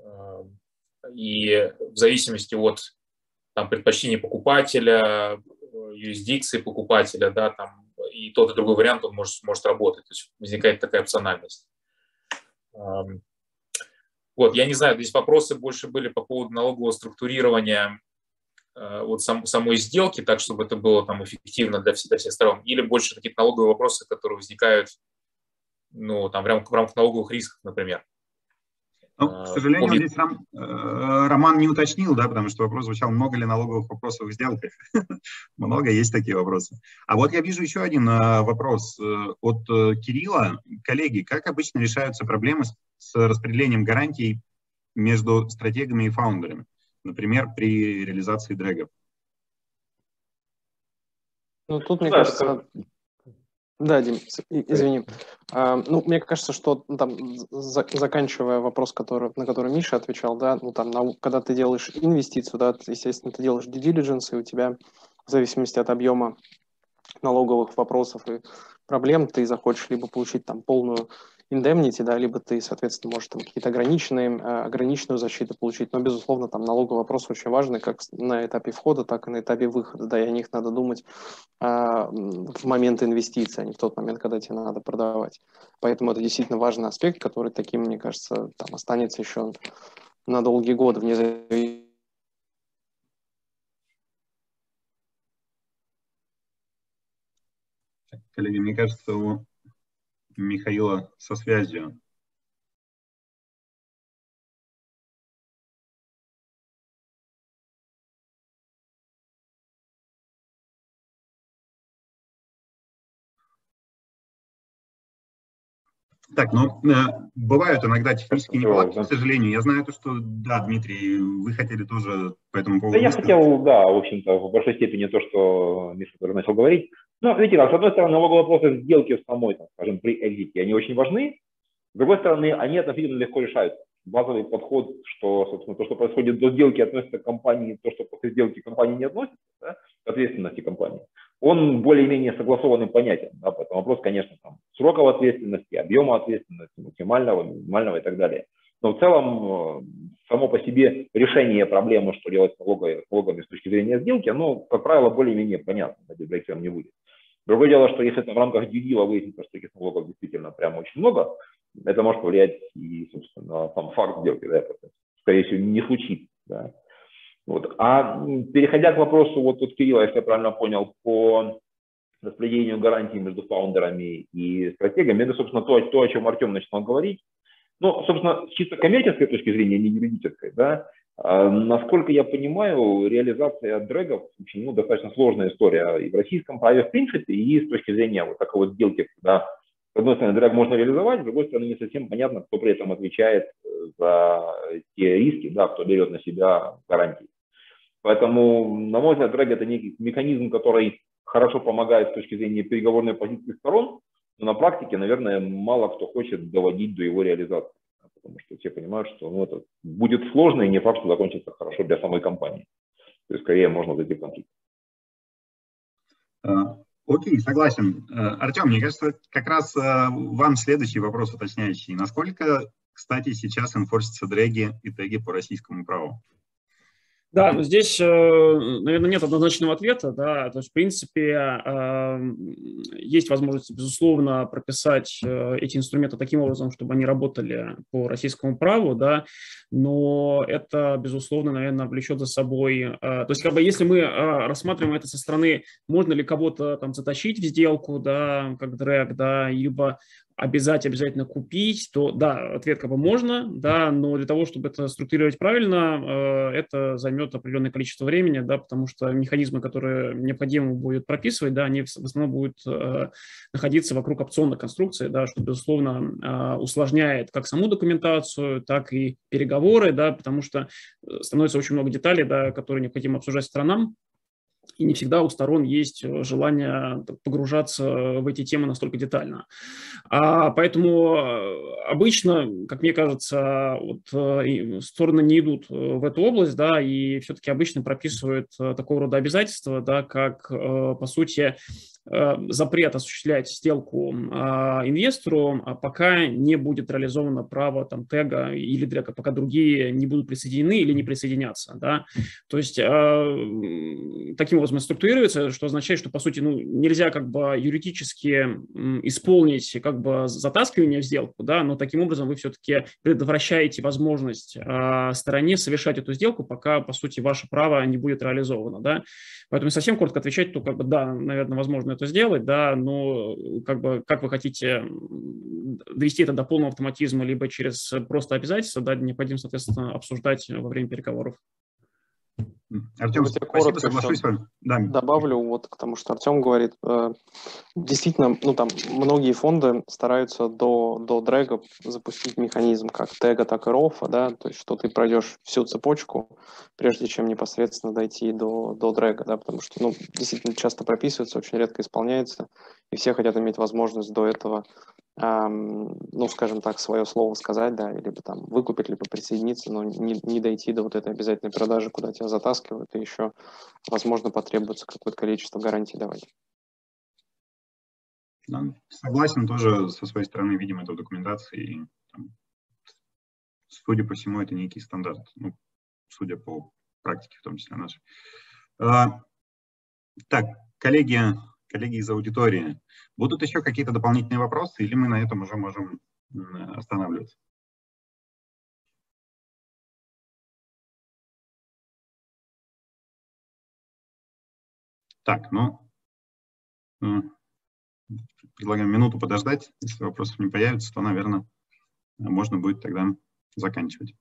И в зависимости от там, предпочтений покупателя, юрисдикции покупателя, да, там, и тот и другой вариант он может работать, то есть возникает такая опциональность. Вот, я не знаю, здесь вопросы больше были по поводу налогового структурирования вот самой сделки, так, чтобы это было там эффективно для всех сторон, или больше какие-то налоговые вопросы, которые возникают, ну, там, в рамках налоговых рисков, например. Ну, к сожалению, здесь Роман не уточнил, да, потому что вопрос звучал, много ли налоговых вопросов в сделках. Много есть такие вопросы. А вот я вижу еще один вопрос от Кирилла. Коллеги, как обычно решаются проблемы с распределением гарантий между стратегами и фаундерами? Например, при реализации дрэгов. Ну, тут, мне кажется... Да, Дим, извини. Ну, мне кажется, что там, заканчивая вопрос, на который Миша отвечал, да, ну, там, когда ты делаешь инвестицию, да, естественно, ты делаешь due diligence, и у тебя, в зависимости от объема налоговых вопросов и проблем, ты захочешь либо получить там полную indemnity, да, либо ты, соответственно, можешь там какие-то ограниченную защиту получить, но, безусловно, там налоговый вопрос очень важный, как на этапе входа, так и на этапе выхода, да, и о них надо думать в момент инвестиций, а не в тот момент, когда тебе надо продавать. Поэтому это действительно важный аспект, который таким, мне кажется, там останется еще на долгие годы, вне зависимости. Коллеги, мне кажется, у Михаила со связью. Так, ну, бывают иногда технические неполадки, к сожалению. Я знаю, что, да, Дмитрий, вы хотели тоже по этому поводу. Да, я хотел, да, в общем-то, в большой степени то, что Миша тоже начал говорить. Ну, видите, как, с одной стороны, налоговые вопросы сделки самой, там, скажем, при экзите, они очень важны. С другой стороны, они относительно легко решаются. Базовый подход, что, собственно, то, что происходит до сделки, относится к компании, то, что после сделки компании не относится, да, к ответственности компании, он более-менее согласован и понятен. Да, поэтому вопрос, конечно, там, сроков ответственности, объема ответственности, максимального, минимального и так далее. Но в целом, само по себе решение проблемы, что делать с налогами с точки зрения сделки, оно, как правило, более-менее понятно, брейкером не будет. Другое дело, что если это в рамках дьюдила выяснится, что таких налогов действительно прямо очень много, это может повлиять и, собственно, на сам факт сделки, да, это, скорее всего, не случится. Да. Вот. А переходя к вопросу вот от Кирилла, если я правильно понял, по распределению гарантий между фаундерами и стратегами, это, собственно, то, о чем Артем начинал говорить. Ну, собственно, с чисто коммерческой точки зрения, не юридической, да, насколько я понимаю, реализация дрэгов очень, достаточно сложная история и в российском праве в принципе, и с точки зрения вот такой вот сделки, да. С одной стороны, дрэг можно реализовать, с другой стороны, не совсем понятно, кто при этом отвечает за те риски, да, кто берет на себя гарантии. Поэтому, на мой взгляд, дрэг – это некий механизм, который хорошо помогает с точки зрения переговорной позиции сторон, но на практике, наверное, мало кто хочет доводить до его реализации, потому что все понимают, что это будет сложно и не факт, что закончится хорошо для самой компании. То есть, скорее, можно зайти в конфликт. Окей, согласен. Артем, мне кажется, как раз вам следующий вопрос уточняющий. Насколько, кстати, сейчас инфорсятся дрэги и теги по российскому праву? Да, здесь, наверное, нет однозначного ответа, да, то есть, в принципе, есть возможность, безусловно, прописать эти инструменты таким образом, чтобы они работали по российскому праву, да, но это, безусловно, наверное, влечет за собой, то есть, как бы, если мы рассматриваем это со стороны, можно ли кого-то там затащить в сделку, да, как дрэг, да, либо обязательно купить, то да, ответ как бы можно, да, но для того, чтобы это структурировать правильно, это займет определенное количество времени, да, потому что механизмы, которые необходимо будет прописывать, да, они в основном будут находиться вокруг опционной конструкции, да, что, безусловно, усложняет как саму документацию, так и переговоры, да, потому что становится очень много деталей, да, которые необходимо обсуждать сторонам. И не всегда у сторон есть желание погружаться в эти темы настолько детально. Поэтому обычно, как мне кажется, вот, стороны не идут в эту область, да, и все-таки обычно прописывают такого рода обязательства, да, как, по сути, запрет осуществлять сделку инвестору, пока не будет реализовано право там, тега или дрека, пока другие не будут присоединены или не присоединятся. Да? То есть таким образом структурируется, что означает, что, по сути, нельзя как бы юридически исполнить как бы затаскивание в сделку, да, но таким образом вы все-таки предотвращаете возможность стороне совершать эту сделку, пока, по сути, ваше право не будет реализовано. Да? Поэтому совсем коротко отвечать, то как бы да, наверное, возможно это сделать, да, но как бы как вы хотите довести это до полного автоматизма, либо через просто обязательства, да, необходимо, соответственно, обсуждать во время переговоров. Артем, спасибо, соглашусь с вами. Да. Добавлю вот к тому, что Артем говорит. Действительно, там многие фонды стараются до дрэга запустить механизм как тега, так и рофа, да, то есть что ты пройдешь всю цепочку, прежде чем непосредственно дойти до дрэга, да, потому что, действительно часто прописывается, очень редко исполняется, и все хотят иметь возможность до этого, скажем так, свое слово сказать, да, либо там выкупить, либо присоединиться, но не дойти до вот этой обязательной продажи, куда тебя затаскивают, и еще, возможно, потребуется какое-то количество гарантий давать. Да, согласен, тоже со своей стороны видим эту документацию, и судя по всему, это некий стандарт, судя по практике, в том числе нашей. Так, коллеги из аудитории, будут еще какие-то дополнительные вопросы, или мы на этом уже можем останавливаться? Так, предлагаем минуту подождать. Если вопросов не появится, то, наверное, можно будет тогда заканчивать.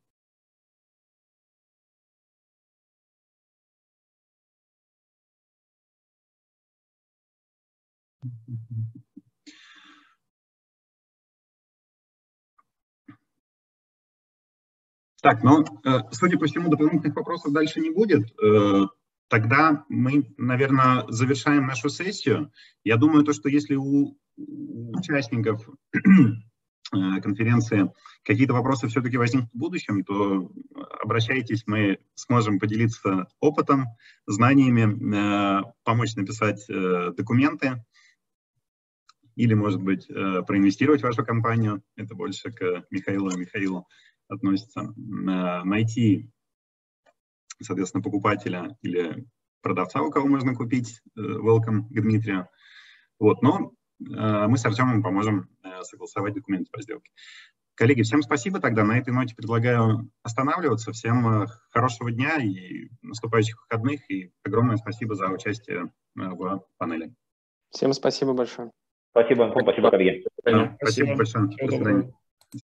Так, судя по всему, дополнительных вопросов дальше не будет. Тогда мы, наверное, завершаем нашу сессию. Я думаю, что если у участников конференции какие-то вопросы все-таки возникнут в будущем, то обращайтесь, мы сможем поделиться опытом, знаниями, помочь написать документы или, может быть, проинвестировать в вашу компанию. Это больше к Михаилу относится. Найти, соответственно, покупателя или продавца, у кого можно купить. Welcome к Дмитрию. Но мы с Артемом поможем согласовать документы по сделке. Коллеги, всем спасибо тогда. На этой ноте предлагаю останавливаться. Всем хорошего дня и наступающих выходных. И огромное спасибо за участие в панели. Всем спасибо большое. Спасибо, коллеги. Спасибо большое. До свидания.